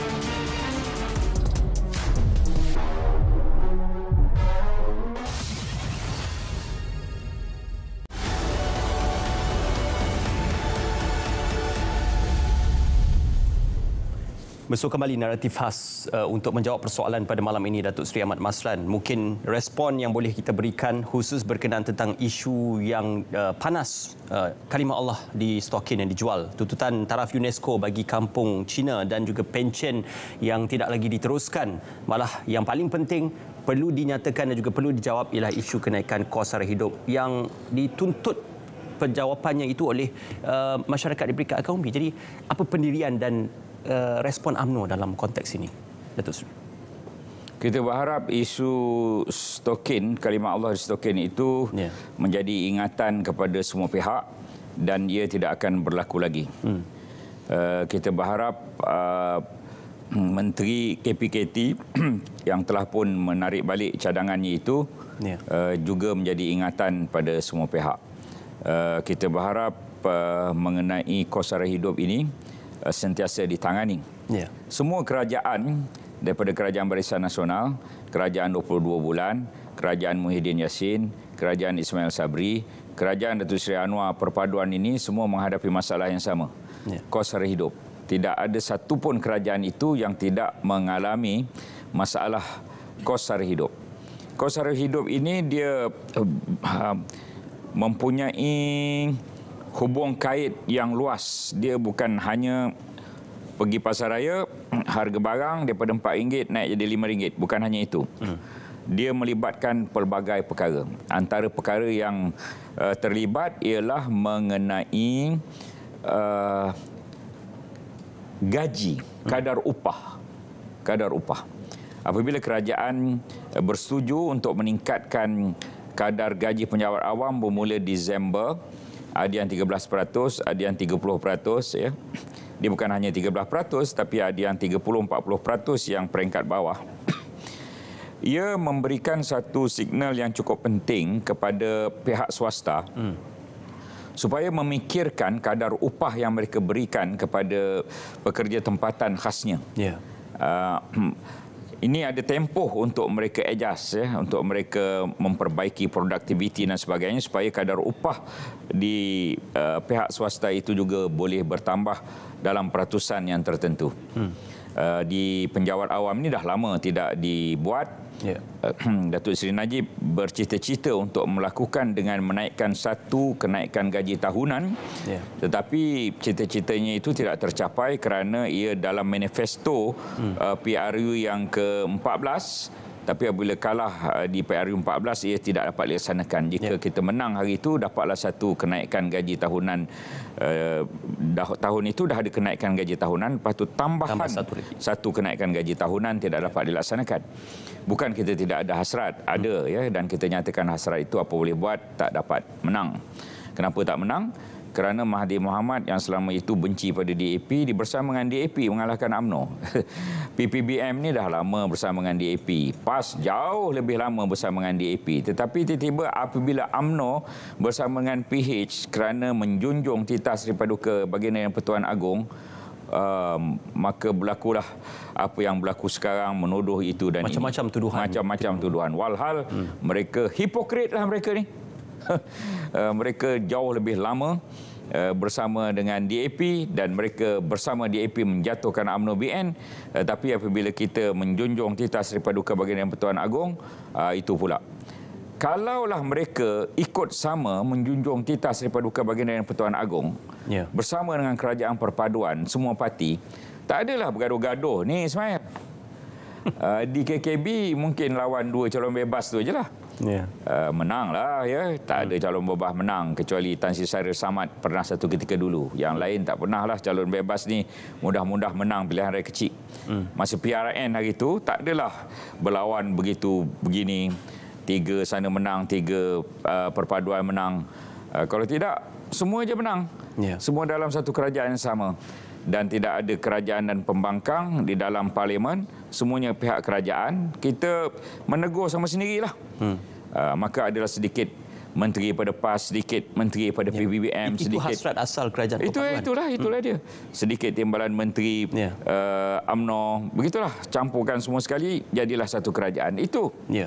Besok kembali naratif khas uh, untuk menjawab persoalan pada malam ini, Datuk Seri Ahmad Maslan. Mungkin respon yang boleh kita berikan khusus berkenaan tentang isu yang uh, panas, uh, kalimah Allah di stokin yang dijual, tuntutan taraf UNESCO bagi kampung Cina dan juga pencen yang tidak lagi diteruskan. Malah yang paling penting perlu dinyatakan dan juga perlu dijawab ialah isu kenaikan kos sara hidup yang dituntut penjawapannya itu oleh uh, masyarakat di peringkat akaumbi. Jadi apa pendirian dan Uh, respon U M N O dalam konteks ini, Datuk Seri? Kita berharap isu stokin, kalimah Allah di stokin itu yeah. menjadi ingatan kepada semua pihak dan ia tidak akan berlaku lagi. Hmm. Uh, kita berharap uh, Menteri K P K T yang telah pun menarik balik cadangannya itu yeah. uh, juga menjadi ingatan pada semua pihak. Uh, kita berharap uh, mengenai kos sara hidup ini sentiasa ditangani. Yeah. Semua kerajaan daripada Kerajaan Barisan Nasional, Kerajaan dua puluh dua bulan, Kerajaan Muhyiddin Yassin, Kerajaan Ismail Sabri, Kerajaan Datuk Seri Anwar, perpaduan ini semua menghadapi masalah yang sama. Yeah. Kos sara hidup. Tidak ada satu pun kerajaan itu yang tidak mengalami masalah kos sara hidup. Kos sara hidup ini dia uh, mempunyai hubung kait yang luas. Dia bukan hanya pergi pasar raya, harga barang daripada empat ringgit naik jadi lima ringgit. Bukan hanya itu. Hmm. Dia melibatkan pelbagai perkara. Antara perkara yang uh, terlibat ialah mengenai uh, gaji, kadar upah. Kadar upah. Apabila kerajaan bersetuju untuk meningkatkan kadar gaji penjawat awam bermula Disember, ada yang tiga belas peratus, ada yang tiga puluh peratus. Ya. Dia bukan hanya tiga belas peratus, tapi ada yang tiga puluh sampai empat puluh peratus yang peringkat bawah. Ia memberikan satu signal yang cukup penting kepada pihak swasta hmm. supaya memikirkan kadar upah yang mereka berikan kepada pekerja tempatan khasnya. Yeah. Uh, Ini ada tempoh untuk mereka adjust, ya, untuk mereka memperbaiki produktiviti dan sebagainya supaya kadar upah di uh, pihak swasta itu juga boleh bertambah dalam peratusan yang tertentu. Hmm. Uh, di penjawat awam ini dah lama tidak dibuat. Yeah. Uh, Datuk Seri Najib bercita-cita untuk melakukan dengan menaikkan satu kenaikan gaji tahunan. Yeah. Tetapi cita-citanya itu tidak tercapai kerana ia dalam manifesto hmm. uh, P R U yang ke empat belas Tapi apabila kalah uh, di P R U empat belas, ia tidak dapat dilaksanakan. Jika yeah. kita menang hari itu, dapatlah satu kenaikan gaji tahunan. Uh, dah, tahun itu dah ada kenaikan gaji tahunan, lepas tu tambahan Tambah satu, satu kenaikan gaji tahunan tidak dapat dilaksanakan. Bukan kita tidak ada hasrat, ada hmm. ya, dan kita nyatakan hasrat itu apa boleh buat, tak dapat menang. Kenapa tak menang? Kerana Mahathir Mohamad yang selama itu benci pada D A P, dia bersama dengan D A P mengalahkan U M N O. P P B M ni dah lama bersama dengan D A P. P A S jauh lebih lama bersama dengan D A P. Tetapi tiba-tiba apabila U M N O bersama dengan P H kerana menjunjung titah Seripaduka Baginda Yang Pertuan Agong, Uh, maka berlakulah apa yang berlaku sekarang, menuduh itu dan macam-macam tuduhan. Macam-macam tuduhan. Walhal hmm. mereka hipokritlah mereka ni. uh, mereka jauh lebih lama uh, bersama dengan D A P dan mereka bersama D A P menjatuhkan U M N O B N. Uh, tapi apabila kita menjunjung titah Seripaduka Baginda Yang Pertuan Agong, uh, itu pula. Kalaulah mereka ikut sama menjunjung titah Seripaduka Baginda Yang Pertuan Agong yeah. bersama dengan kerajaan perpaduan, semua parti, tak adalah bergaduh-gaduh ni Ismail. uh, di K K B mungkin lawan dua calon bebas tu je lah. Yeah. Uh, menanglah ya, tak ada calon bebas menang kecuali Tan Sri Saira Samad pernah satu ketika dulu. Yang lain tak pernahlah calon bebas ni mudah-mudah menang pilihan raya kecil. Hmm. Masa P R N hari tu tak adalah berlawan begitu begini. Tiga sana menang, tiga uh, perpaduan menang. Uh, kalau tidak, semua je menang. Yeah. Semua dalam satu kerajaan yang sama. Dan tidak ada kerajaan dan pembangkang di dalam parlimen. Semuanya pihak kerajaan. Kita menegur sama sendirilah. Hmm. Uh, maka adalah sedikit menteri pada P A S, sedikit menteri pada yeah. P B B M. Itu sedikit, hasrat asal kerajaan itu, perpaduan. Itulah, itulah hmm. dia. Sedikit timbalan menteri yeah. uh, U M N O. Begitulah, campurkan semua sekali, jadilah satu kerajaan. Itu. Ya. Yeah.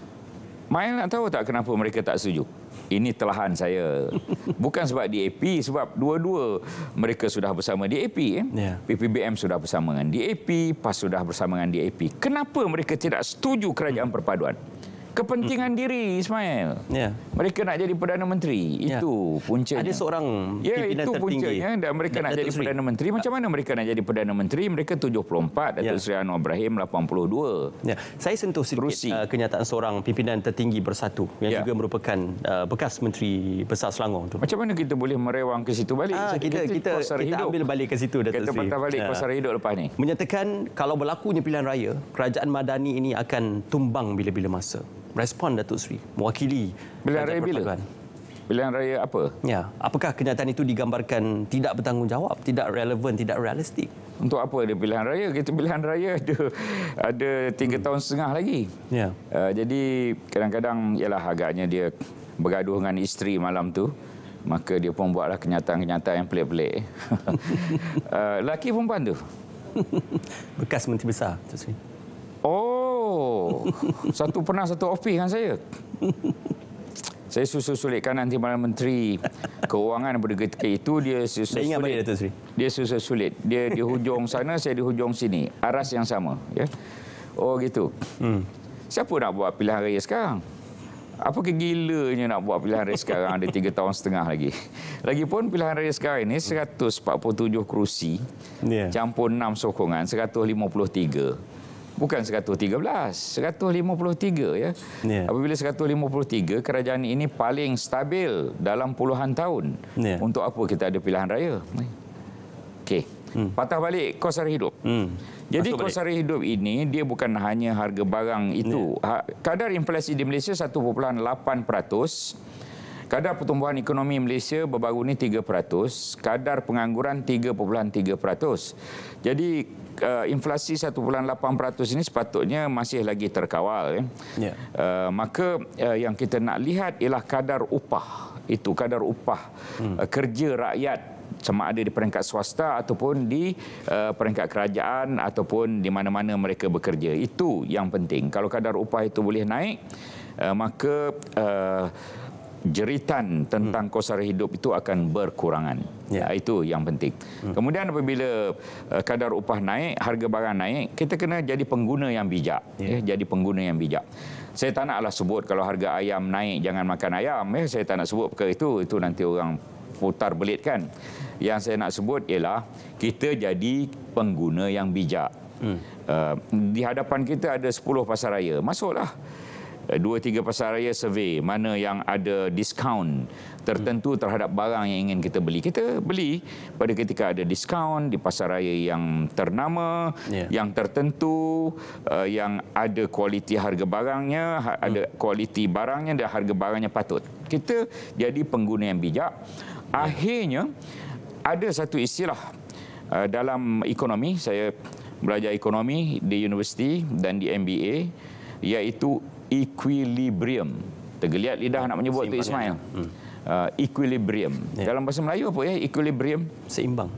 Mail nak tahu tak kenapa mereka tak setuju? Ini telahan saya. Bukan sebab D A P, sebab dua-dua mereka sudah bersama D A P. Eh? Yeah. P P B M sudah bersama dengan D A P, P A S sudah bersama dengan D A P. Kenapa mereka tidak setuju kerajaan hmm. perpaduan? Kepentingan hmm. diri, Ismail. Yeah. Mereka nak jadi Perdana Menteri. Yeah. Itu puncanya. Ada seorang ya, pimpinan itu tertinggi. Puncanya. Dan mereka nak jadi Perdana Menteri. Macam mana mereka nak jadi Perdana Menteri? Mereka tujuh puluh empat, Datuk yeah. Seri Anwar Ibrahim lapan puluh dua. Ya. Saya sentuh sedikit uh, kenyataan seorang pimpinan tertinggi Bersatu yang ya. juga merupakan uh, bekas Menteri Besar Selangor. Tu. Macam mana kita boleh merewang ke situ balik? Ah, kita kita, kita, kita ambil balik ke situ, Datuk Seri. Kita patah balik kosar uh, hidup lepas ni. Menyatakan kalau berlakunya pilihan raya, kerajaan Madani ini akan tumbang bila-bila masa. Respon Datuk Seri mewakili pilihan raya bila? Pilihan raya apa? Ya, apakah kenyataan itu digambarkan tidak bertanggungjawab, tidak relevan, tidak realistik? Untuk apa ada pilihan raya? Kita pilihan raya ada ada tiga hmm. tahun setengah lagi. Ya. Uh, jadi kadang-kadang ialah agaknya dia bergaduh dengan isteri malam tu, maka dia pun buatlah kenyataan-kenyataan yang pelik-pelik. uh, lelaki perempuan tu? Bekas Menteri Besar, Datuk Seri. Oh, satu pernah satu ofis dengan saya. Saya susul-sulitkan nanti Timbalan Menteri Keuangan pada ketika itu. Dia susul Saya ingat balik, Datuk Seri. Dia susul-sulit. Dia di hujung sana, saya di hujung sini. Aras yang sama. Ya? Oh gitu. Hmm. Siapa nak buat pilihan raya sekarang? Apa kegilanya nak buat pilihan raya sekarang? Ada tiga tahun setengah lagi. Lagipun pilihan raya sekarang ini seratus empat puluh tujuh kerusi. Yeah. Campur enam sokongan, seratus lima puluh tiga. Bukan seratus tiga belas, seratus lima puluh tiga ya. Yeah. Apabila seratus lima puluh tiga, kerajaan ini paling stabil dalam puluhan tahun. Yeah. Untuk apa kita ada pilihan raya? Okey. Hmm. Patah balik kos sara hidup. Hmm. Jadi kos sara hidup ini dia bukan hanya harga barang itu. Yeah. Kadar inflasi di Malaysia satu perpuluhan lapan peratus. Kadar pertumbuhan ekonomi Malaysia baru-baru ini tiga peratus, kadar pengangguran tiga perpuluhan tiga peratus. Jadi uh, inflasi satu perpuluhan lapan peratus ini sepatutnya masih lagi terkawal. Ya. Yeah. Uh, maka uh, yang kita nak lihat ialah kadar upah. Itu kadar upah hmm. uh, kerja rakyat, sama ada di peringkat swasta ataupun di uh, peringkat kerajaan ataupun di mana-mana mereka bekerja. Itu yang penting. Kalau kadar upah itu boleh naik, uh, maka uh, jeritan tentang kos sara hidup itu akan berkurangan. Ya. Itu yang penting. Hmm. Kemudian apabila uh, kadar upah naik, harga barang naik, kita kena jadi pengguna yang bijak. Ya. Ya, jadi pengguna yang bijak. Saya tak naklah sebut kalau harga ayam naik, jangan makan ayam. Ya. Saya tak nak sebut perkara itu. Itu nanti orang putar belit kan. Yang saya nak sebut ialah kita jadi pengguna yang bijak. Hmm. Uh, di hadapan kita ada sepuluh pasaraya. Masuklah. Dua tiga pasaraya survey mana yang ada diskaun tertentu terhadap barang yang ingin kita beli. Kita beli pada ketika ada diskaun di pasaraya yang ternama, yeah. yang tertentu, uh, yang ada kualiti harga barangnya, ha- ada kualiti barangnya dan harga barangnya patut. Kita jadi pengguna yang bijak. Akhirnya ada satu istilah uh, dalam ekonomi, saya belajar ekonomi di universiti dan di M B A, iaitu equilibrium. Tergeliat lidah nak menyebut tu Ismail. Hmm. Uh, equilibrium. Yeah. Dalam bahasa Melayu apa ya? Equilibrium. Seimbang.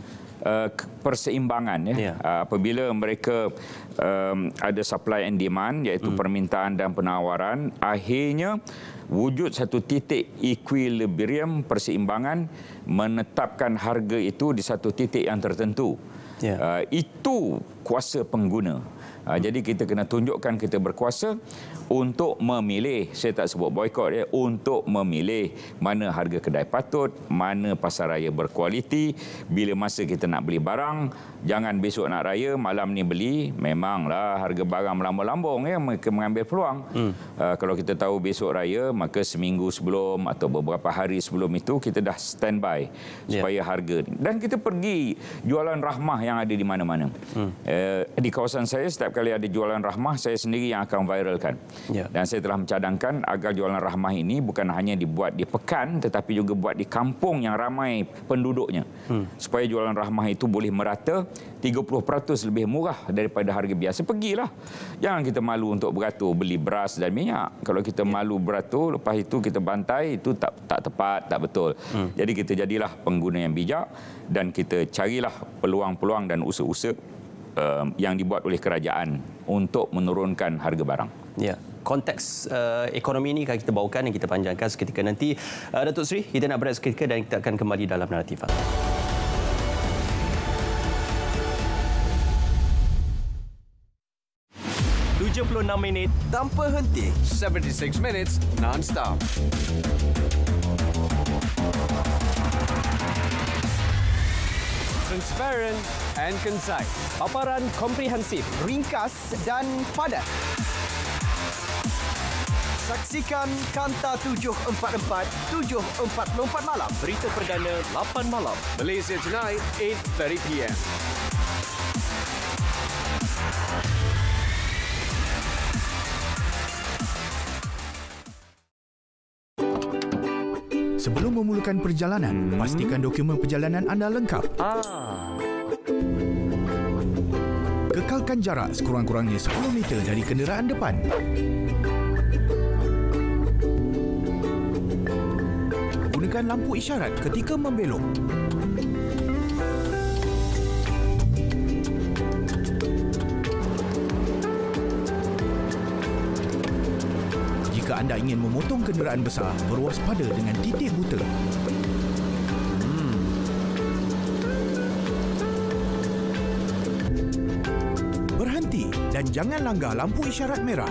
Uh, perseimbangan ya. Yeah. Uh, apabila mereka um, ada supply and demand, iaitu hmm. permintaan dan penawaran, akhirnya wujud satu titik equilibrium, perseimbangan, menetapkan harga itu di satu titik yang tertentu. Yeah. Uh, itu kuasa pengguna. Uh, jadi kita kena tunjukkan kita berkuasa untuk memilih, saya tak sebut boikot ya, untuk memilih mana harga kedai patut, mana pasaraya berkualiti. Bila masa kita nak beli barang, jangan besok nak raya, malam ni beli, memanglah harga barang melambung-lambung ya, mereka mengambil peluang. Hmm. Uh, kalau kita tahu besok raya, maka seminggu sebelum atau beberapa hari sebelum itu kita dah standby yeah. supaya harga. Dan kita pergi jualan rahmah yang ada di mana-mana. Hmm. Uh, di kawasan saya setiap kali ada jualan rahmah, saya sendiri yang akan viralkan. Yeah. Dan saya telah mencadangkan agar jualan rahmah ini bukan hanya dibuat di pekan, tetapi juga buat di kampung yang ramai penduduknya. Hmm. Supaya jualan rahmah itu boleh merata, tiga puluh peratus lebih murah daripada harga biasa. Pergilah. Jangan kita malu untuk beratur beli beras dan minyak. Kalau kita yeah. malu beratur, lepas itu kita bantai, itu tak tak tepat, tak betul. Hmm. Jadi kita jadilah pengguna yang bijak dan kita carilah peluang-peluang dan usaha-usaha uh, yang dibuat oleh kerajaan untuk menurunkan harga barang. Ya, konteks uh, ekonomi ini akan kita bawakan dan kita panjangkan seketika nanti. Uh, Datuk Seri, kita nak berehat seketika dan kita akan kembali dalam Naratif. tujuh puluh enam minit tanpa henti. tujuh puluh enam minutes non-stop. Transparent and concise. Paparan komprehensif, ringkas dan padat. Saksikan Kanta tujuh empat empat, tujuh empat empat malam. Berita perdana lapan malam. Malaysia Tonight, eight thirty p m. Sebelum memulakan perjalanan, hmm. pastikan dokumen perjalanan anda lengkap. Ah. Kekalkan jarak sekurang-kurangnya sepuluh meter dari kenderaan depan. Gunakan lampu isyarat ketika membelok. Jika anda ingin memotong kenderaan besar, berwaspada dengan titik buta. Hmm. Berhenti dan jangan langgar lampu isyarat merah.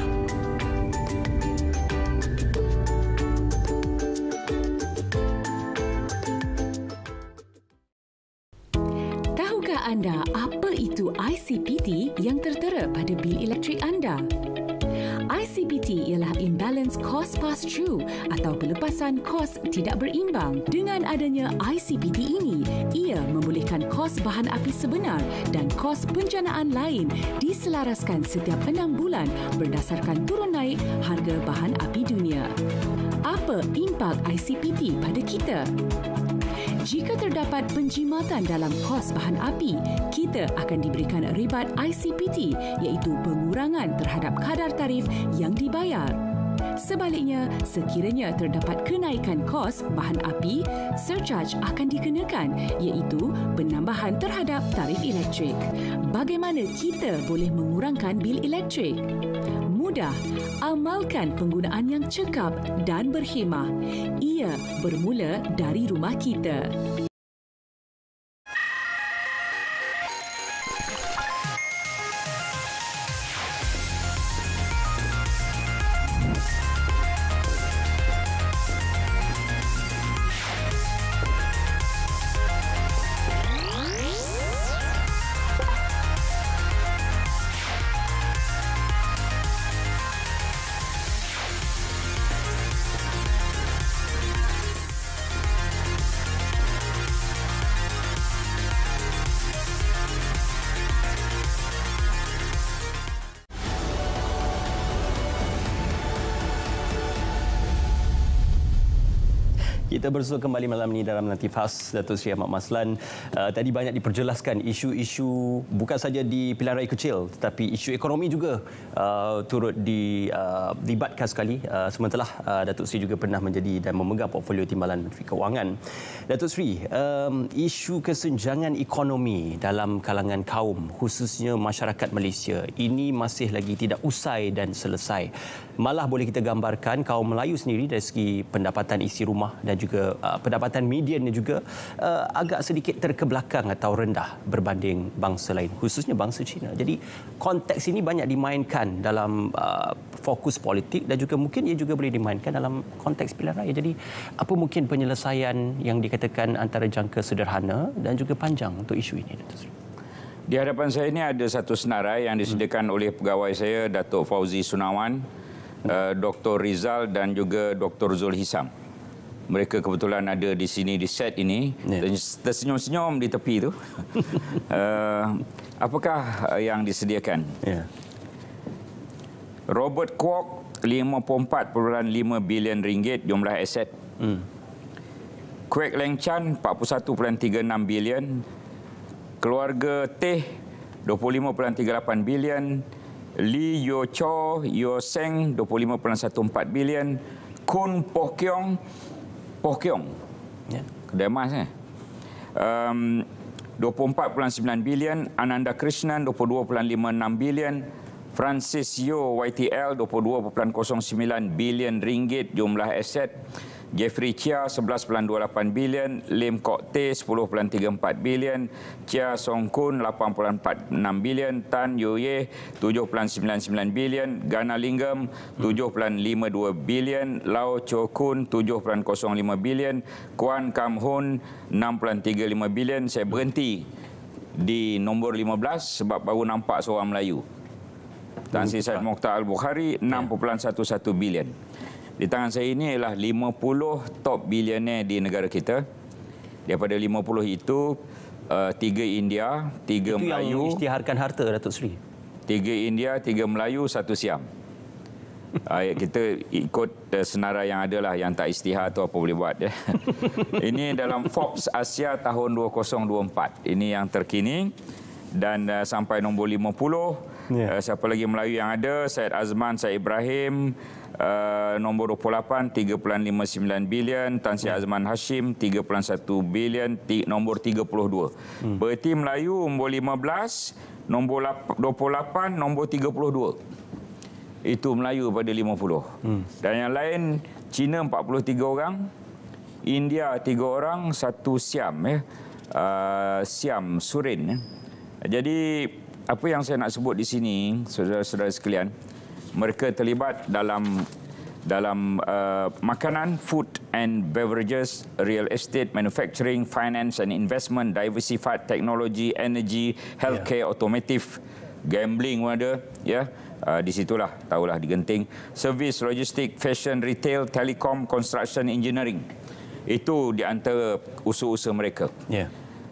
Tahukah anda apa itu I C P T yang tertera pada bil elektrik anda? I C P T ialah Imbalance Cost Pass-Through atau pelepasan kos tidak berimbang. Dengan adanya I C P T ini, ia membolehkan kos bahan api sebenar dan kos penjanaan lain diselaraskan setiap enam bulan berdasarkan turun naik harga bahan api dunia. Apa impak I C P T pada kita? Jika terdapat penjimatan dalam kos bahan api, kita akan diberikan ribat I C P T iaitu pengurangan terhadap kadar tarif yang dibayar. Sebaliknya, sekiranya terdapat kenaikan kos bahan api, surcharge akan dikenakan iaitu penambahan terhadap tarif elektrik. Bagaimana kita boleh mengurangkan bil elektrik? Mudah, amalkan penggunaan yang cekap dan berkhemah. Ia bermula dari rumah kita. Kita bersua kembali malam ini dalam Latif Khas Datuk Seri Ahmad Maslan. Uh, tadi banyak diperjelaskan isu-isu bukan saja di pilihan raya kecil tetapi isu ekonomi juga uh, turut dilibatkan uh, sekali. Uh, sementara uh, Datuk Seri juga pernah menjadi dan memegang portfolio Timbalan Menteri Kewangan. Datuk Seri, um, isu kesenjangan ekonomi dalam kalangan kaum khususnya masyarakat Malaysia ini masih lagi tidak usai dan selesai. Malah boleh kita gambarkan kaum Melayu sendiri dari segi pendapatan isi rumah dan juga uh, pendapatan mediannya juga uh, agak sedikit terkebelakang atau rendah berbanding bangsa lain, khususnya bangsa Cina. Jadi konteks ini banyak dimainkan dalam uh, fokus politik dan juga mungkin ia juga boleh dimainkan dalam konteks pilihan raya. Jadi apa mungkin penyelesaian yang dikatakan antara jangka sederhana dan juga panjang untuk isu ini, Datuk Seri? Di hadapan saya ini ada satu senarai yang disediakan hmm. oleh pegawai saya, Datuk Fauzi Sunawan, hmm. uh, Doktor Rizal dan juga Doktor Zul Hisam. Mereka kebetulan ada di sini di set ini, yeah. tersenyum-senyum di tepi itu. uh, apakah yang disediakan? Yeah. Robert Kwok, lima puluh empat perpuluhan lima bilion ringgit jumlah aset. Hmm. Kwek Leng Chan, empat puluh satu perpuluhan tiga enam bilion. Keluarga Teh, dua puluh lima perpuluhan tiga lapan bilion. Lee Yo Cho, Yo Seng, dua puluh lima perpuluhan satu empat bilion. Kun Poh Kiong, Poh Kiong, yeah. kedai emas eh? um, dua puluh empat perpuluhan sembilan bilion. Ananda Krishnan, dua puluh dua perpuluhan lima enam bilion. Francis Yo Y T L, dua puluh dua perpuluhan kosong sembilan bilion ringgit jumlah aset. Jeffrey Chia, sebelas perpuluhan dua lapan bilion. Lim Kok Teh, sepuluh perpuluhan tiga empat bilion. Chia Song Kun, lapan perpuluhan empat enam bilion. Tan Yo Ye, tujuh perpuluhan sembilan sembilan bilion. Gana Lingam, tujuh perpuluhan lima dua bilion. Lau Cho Kun, tujuh perpuluhan kosong lima bilion. Kuan Kam Hun, enam perpuluhan tiga lima bilion. Saya berhenti di nombor lima belas sebab baru nampak seorang Melayu. Tan Sri Said Mokhtar Al-Bukhari, enam perpuluhan satu satu bilion. Di tangan saya ini ialah lima puluh top bilioner di negara kita. Daripada lima puluh itu, uh, tiga India, tiga itu Melayu. Itu yang isytiharkan harta, Datuk Seri. Tiga India, tiga Melayu, satu Siam. uh, kita ikut uh, senarai yang ada lah, yang tak isytihar tu apa boleh buat. Ya. Ini dalam Forbes Asia tahun dua ribu dua puluh empat. Ini yang terkini. Dan uh, sampai nombor lima puluh. Yeah. Uh, siapa lagi Melayu yang ada? Syed Azman, Syed Ibrahim. Uh, nombor dua puluh lapan, tiga perpuluhan lima sembilan bilion. Tan Sri Azman Hashim, tiga perpuluhan satu bilion. Nombor tiga puluh dua. Hmm. Berarti Melayu nombor lima belas, nombor dua puluh lapan, nombor tiga puluh dua. Itu Melayu pada lima puluh. Hmm. Dan yang lain, Cina empat puluh tiga orang, India tiga orang, satu Siam. Ya. Uh, Siam, Surin. Ya. Jadi, apa yang saya nak sebut di sini, saudara-saudara sekalian, mereka terlibat dalam dalam uh, makanan, food and beverages, real estate, manufacturing, finance and investment, diversified technology, energy, healthcare, yeah. automotive, gambling pun ada, ya. Uh, di situlah tahulah digenting. Service, logistik, fashion, retail, telekom, construction, engineering. Itu di antara usaha-usaha mereka. Yeah.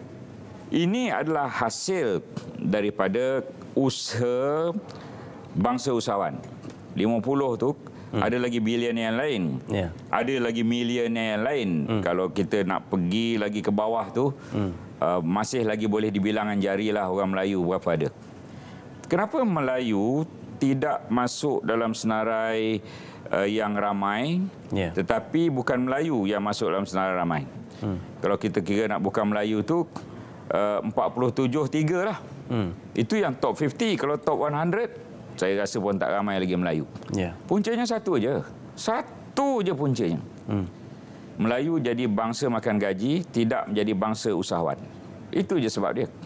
Ini adalah hasil daripada usaha bangsa usahawan. lima puluh tu hmm. ada lagi bilioner yang lain. Yeah. Ada lagi milioner yang lain. Hmm. Kalau kita nak pergi lagi ke bawah tu, hmm. uh, masih lagi boleh dibilangan jari lah orang Melayu berapa ada. Kenapa Melayu tidak masuk dalam senarai uh, yang ramai, yeah. tetapi bukan Melayu yang masuk dalam senarai ramai? Hmm. Kalau kita kira nak bukan Melayu tu, uh, empat puluh tujuh tiga lah. Hmm. Itu yang top lima puluh. Kalau top seratus, saya rasa pun tak ramai lagi Melayu. Yeah. Puncanya satu aja. Satu aja puncanya. Hmm. Melayu jadi bangsa makan gaji, tidak menjadi bangsa usahawan. Itu je sebab dia.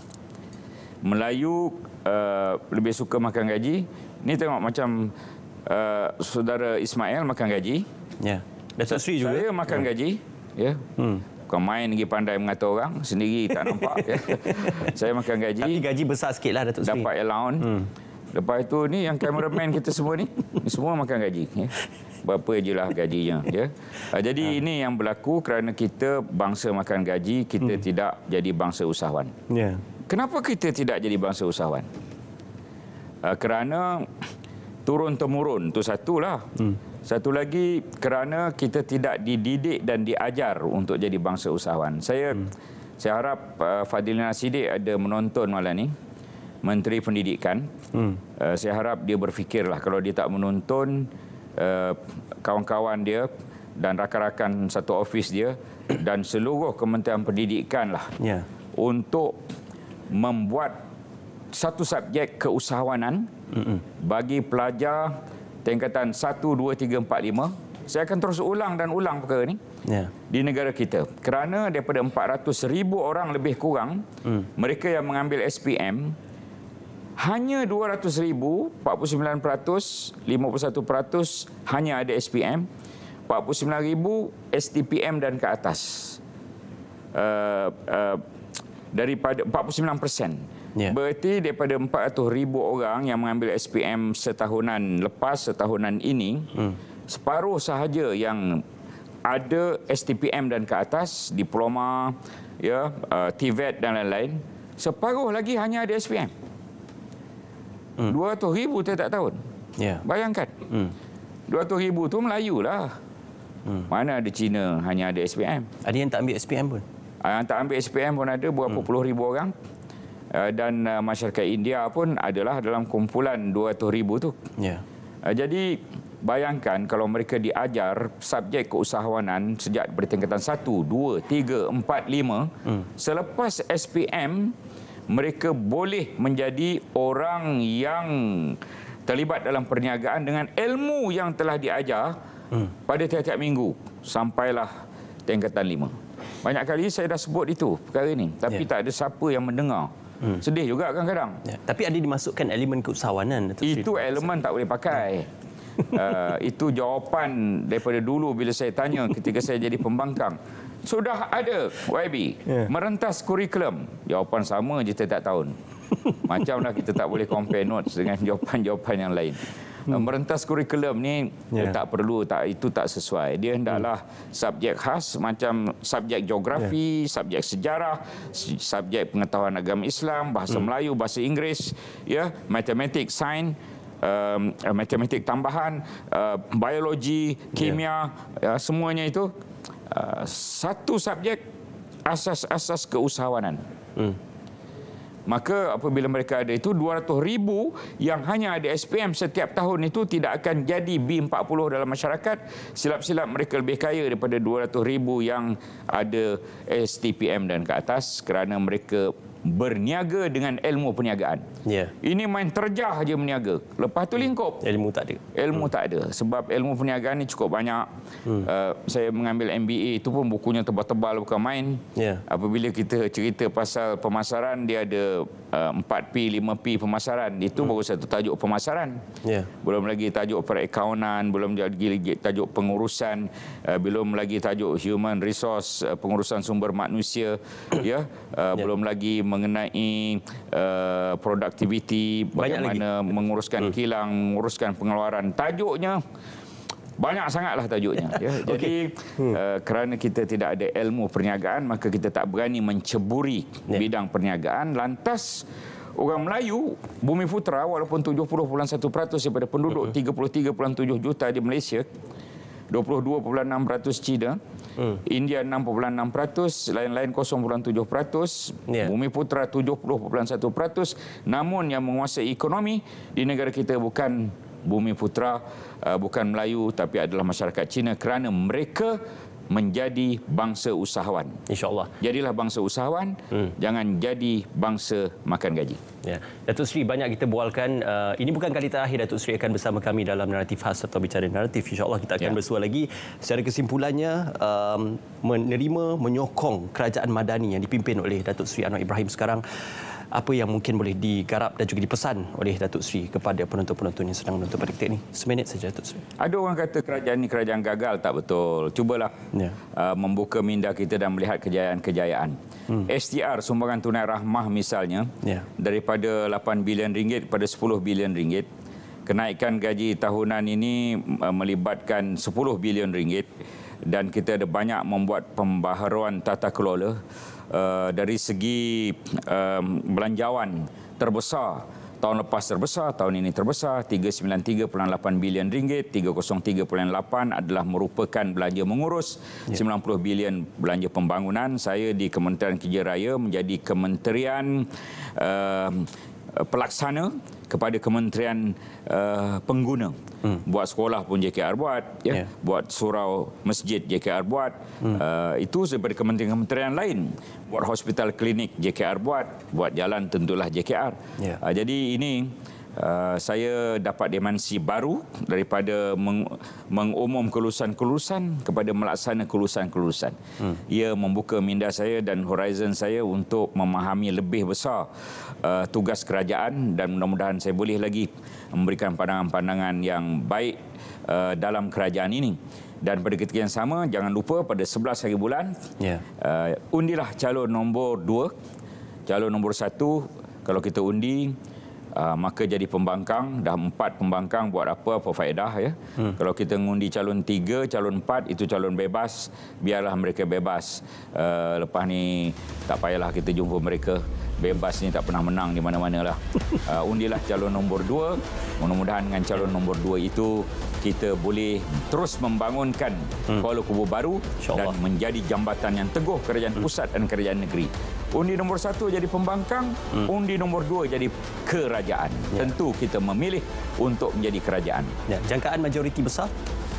Melayu uh, lebih suka makan gaji. Ni tengok macam uh, saudara Ismail makan gaji. Ya. Datuk Seri juga. Saya makan yeah. gaji. Ya. Hmm. Bukan main lagi pandai mengata orang, sendiri tak nampak. Ya. Saya makan gaji. Tapi gaji besar sikitlah Datuk Seri. Dapat allowance. Hmm. Lepas itu ni yang kameraman kita semua ni, semua makan gaji. Ya. Berapa je lah gajinya. Ya. Jadi ha. ini yang berlaku kerana kita bangsa makan gaji, kita hmm. tidak jadi bangsa usahawan. Ya. Kenapa kita tidak jadi bangsa usahawan? Uh, kerana turun-temurun, itu satulah. Hmm. Satu lagi, kerana kita tidak dididik dan diajar untuk jadi bangsa usahawan. Saya hmm. saya harap uh, Fadilina Siddiq ada menonton malam ni, Menteri Pendidikan. Hmm. Uh, saya harap dia berfikirlah, kalau dia tak menonton, uh, kawan-kawan dia dan rakan-rakan satu ofis dia dan seluruh Kementerian Pendidikan lah yeah. untuk membuat satu subjek keusahawanan mm-mm. bagi pelajar tingkatan satu, dua, tiga, empat, lima. Saya akan terus ulang dan ulang perkara ni yeah. di negara kita. Kerana daripada empat ratus ribu orang lebih kurang, mm. mereka yang mengambil S P M, hanya dua ratus ribu, empat puluh sembilan peratus, lima puluh satu peratus hanya ada S P M, empat puluh sembilan ribu S T P M dan ke atas. Uh, uh, daripada empat puluh sembilan peratus. Yeah. Berarti daripada empat ratus ribu orang yang mengambil S P M setahunan lepas, setahunan ini, hmm. separuh sahaja yang ada S T P M dan ke atas, diploma, ya, uh, T V E T dan lain-lain. Separuh lagi hanya ada S P M. Hmm. dua ratus ribu tiap-tiap tahun. Yeah. Bayangkan. Hmm. dua ratus ribu tu Melayu lah. Hmm. Mana ada Cina hanya ada S P M. Ada yang tak ambil S P M pun? Yang tak ambil S P M pun ada berapa hmm. puluh ribu orang. Dan masyarakat India pun adalah dalam kumpulan dua ratus ribu tu. Yeah. Jadi bayangkan kalau mereka diajar subjek keusahawanan sejak dari tingkatan satu, dua, tiga, empat, lima. Hmm. Selepas S P M, mereka boleh menjadi orang yang terlibat dalam perniagaan dengan ilmu yang telah diajar hmm. pada tiap-tiap minggu sampailah tingkatan lima. Banyak kali saya dah sebut itu perkara ini, tapi yeah. tak ada siapa yang mendengar. Hmm. Sedih juga kadang-kadang. Ya, tapi ada dimasukkan elemen keusahawanan. Itu elemen tak boleh pakai. uh, itu jawapan daripada dulu bila saya tanya ketika saya jadi pembangkang. Sudah ada Y B yeah. merentas kurikulum. Jawapan sama je setiap tahun. Macamlah kita tak boleh compare notes dengan jawapan-jawapan yang lain. Hmm. Merentas kurikulum ni yeah. tak perlu, tak itu tak sesuai. Dia hendaklah hmm. subjek khas macam subjek geografi, yeah. subjek sejarah, subjek pengetahuan agama Islam, bahasa hmm. Melayu, bahasa Inggeris, ya, matematik, sains, um, matematik tambahan, uh, biologi, kimia, yeah. uh, semuanya itu uh, satu subjek asas-asas keusahawanan. Hmm. Maka apabila mereka ada itu dua ratus ribu yang hanya ada S P M setiap tahun itu tidak akan jadi B empat puluh dalam masyarakat. Silap-silap mereka lebih kaya daripada dua ratus ribu yang ada S T P M dan ke atas kerana mereka berniaga dengan ilmu perniagaan. Yeah. Ini main terjah aja berniaga. Lepas tu lingkup. Ilmu tak ada. Ilmu hmm. tak ada. Sebab ilmu perniagaan ni cukup banyak. Hmm. Uh, saya mengambil M B A itu pun bukunya tebal-tebal bukan main. Yeah. Apabila kita cerita pasal pemasaran, dia ada uh, empat P, lima P pemasaran. Itu hmm. baru satu tajuk pemasaran. Yeah. Belum lagi tajuk perakaunan, belum lagi tajuk pengurusan, uh, belum lagi tajuk human resource, uh, pengurusan sumber manusia, ya. Uh, yeah. Belum lagi mengenai uh, produktiviti, bagaimana menguruskan hmm. kilang, menguruskan pengeluaran. Tajuknya banyak sangatlah tajuknya. Ya. Jadi okay. hmm. uh, kerana kita tidak ada ilmu perniagaan, maka kita tak berani menceburi yeah. bidang perniagaan. Lantas orang Melayu, Bumi Putera, walaupun tujuh puluh perpuluhan satu peratus daripada penduduk tiga puluh tiga perpuluhan tujuh juta di Malaysia, dua puluh dua perpuluhan enam peratus Cina, hmm. India enam perpuluhan enam peratus, lain-lain kosong perpuluhan tujuh peratus, yeah. Bumi Putera tujuh puluh perpuluhan satu peratus. Namun yang menguasai ekonomi di negara kita bukan Bumi Putera, uh, bukan Melayu, tapi adalah masyarakat Cina kerana mereka menjadi bangsa usahawan. InsyaAllah. Jadilah bangsa usahawan, hmm. jangan jadi bangsa makan gaji. Ya. Datuk Seri, banyak kita bualkan. Uh, ini bukan kali terakhir Datuk Seri akan bersama kami dalam naratif khas atau bicara naratif. InsyaAllah kita akan ya. bersua lagi. Secara kesimpulannya, um, menerima, menyokong kerajaan Madani yang dipimpin oleh Datuk Seri Anwar Ibrahim sekarang, apa yang mungkin boleh digarap dan juga dipesan oleh Datuk Seri kepada penonton-penonton yang sedang menonton pada ketika ini? Seminit saja, Datuk Seri. Ada orang kata kerajaan ini kerajaan gagal. Tak betul. Cubalah ya. uh, membuka minda kita dan melihat kejayaan-kejayaan. Hmm. S T R, sumbangan tunai rahmah misalnya, ya. daripada lapan bilion ringgit pada sepuluh bilion ringgit. Kenaikan gaji tahunan ini uh, melibatkan sepuluh bilion ringgit. Dan kita ada banyak membuat pembaharuan tata kelola. Uh, dari segi um, belanjawan terbesar Tahun lepas terbesar, tahun ini terbesar, tiga ratus sembilan puluh tiga perpuluhan lapan bilion ringgit, tiga ratus tiga perpuluhan lapan adalah merupakan belanja mengurus, ya. sembilan puluh bilion belanja pembangunan. Saya di Kementerian Kerja Raya menjadi kementerian uh, pelaksana kepada kementerian uh, pengguna. Hmm. Buat sekolah pun J K R buat, ya. Yeah. Buat surau masjid J K R buat. Hmm. Uh, itu daripada kementerian-kementerian lain. Buat hospital klinik J K R buat, buat jalan tentulah J K R. Yeah. Uh, jadi ini uh, saya dapat dimensi baru daripada meng, mengumum kelulusan-kelulusan kepada melaksana kelulusan-kelulusan. Hmm. Ia membuka minda saya dan horizon saya untuk memahami lebih besar uh, tugas kerajaan, dan mudah-mudahan saya boleh lagi memberikan pandangan-pandangan yang baik uh, dalam kerajaan ini. Dan pada ketika yang sama, jangan lupa pada sebelas hari bulan, yeah. uh, undilah calon nombor dua. Calon nombor satu, kalau kita undi, uh, maka jadi pembangkang. Dah empat pembangkang, buat apa, apa faedah, ya. Hmm. Kalau kita mengundi calon tiga, calon empat, itu calon bebas, biarlah mereka bebas. Uh, lepas ni, tak payahlah kita jumpa mereka. Bebas ni tak pernah menang di mana-mana lah. Uh, undilah calon nombor dua. Mudah-mudahan dengan calon nombor dua itu kita boleh terus membangunkan hmm. Kuala Kubu baru dan menjadi jambatan yang teguh kerajaan hmm. pusat dan kerajaan negeri. Undi nombor satu jadi pembangkang, hmm. undi nombor dua jadi kerajaan. Ya. Tentu kita memilih untuk menjadi kerajaan. Ya. Jangkaan majoriti besar?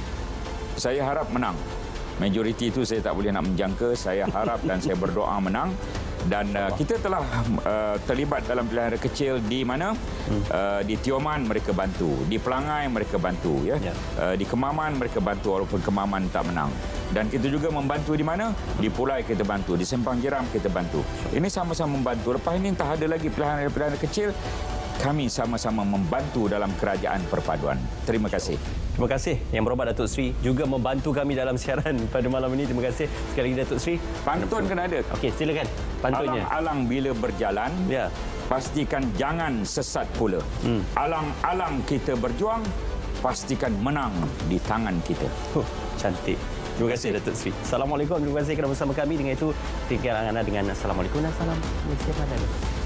Saya harap menang. Majoriti itu saya tak boleh nak menjangka. Saya harap dan saya berdoa menang. Dan uh, kita telah uh, terlibat dalam pilihan raya kecil di mana hmm. uh, di Tioman mereka bantu, di Pelangai mereka bantu, ya, yeah. uh, di Kemaman mereka bantu walaupun Kemaman tak menang. Dan kita juga membantu di mana? Di Pulai kita bantu, di Sempang Jeram kita bantu. Ini sama-sama membantu. Lepas ini entah ada lagi pilihan raya kecil, kami sama-sama membantu dalam kerajaan perpaduan. Terima kasih. Terima kasih Yang Berhormat Datuk Seri juga membantu kami dalam siaran pada malam ini. Terima kasih sekali lagi Datuk Seri. Pantun kena ada. Okey, silakan pantunnya. Alang-alang bila berjalan, ya. Pastikan jangan sesat pula. Hmm. Alang-alang kita berjuang, pastikan menang di tangan kita. Huh, cantik. Terima kasih Datuk Seri. Assalamualaikum. Terima kasih kerana bersama kami. Dengan itu, tinggal anda dengan Assalamualaikum dan salam Malaysia Madani.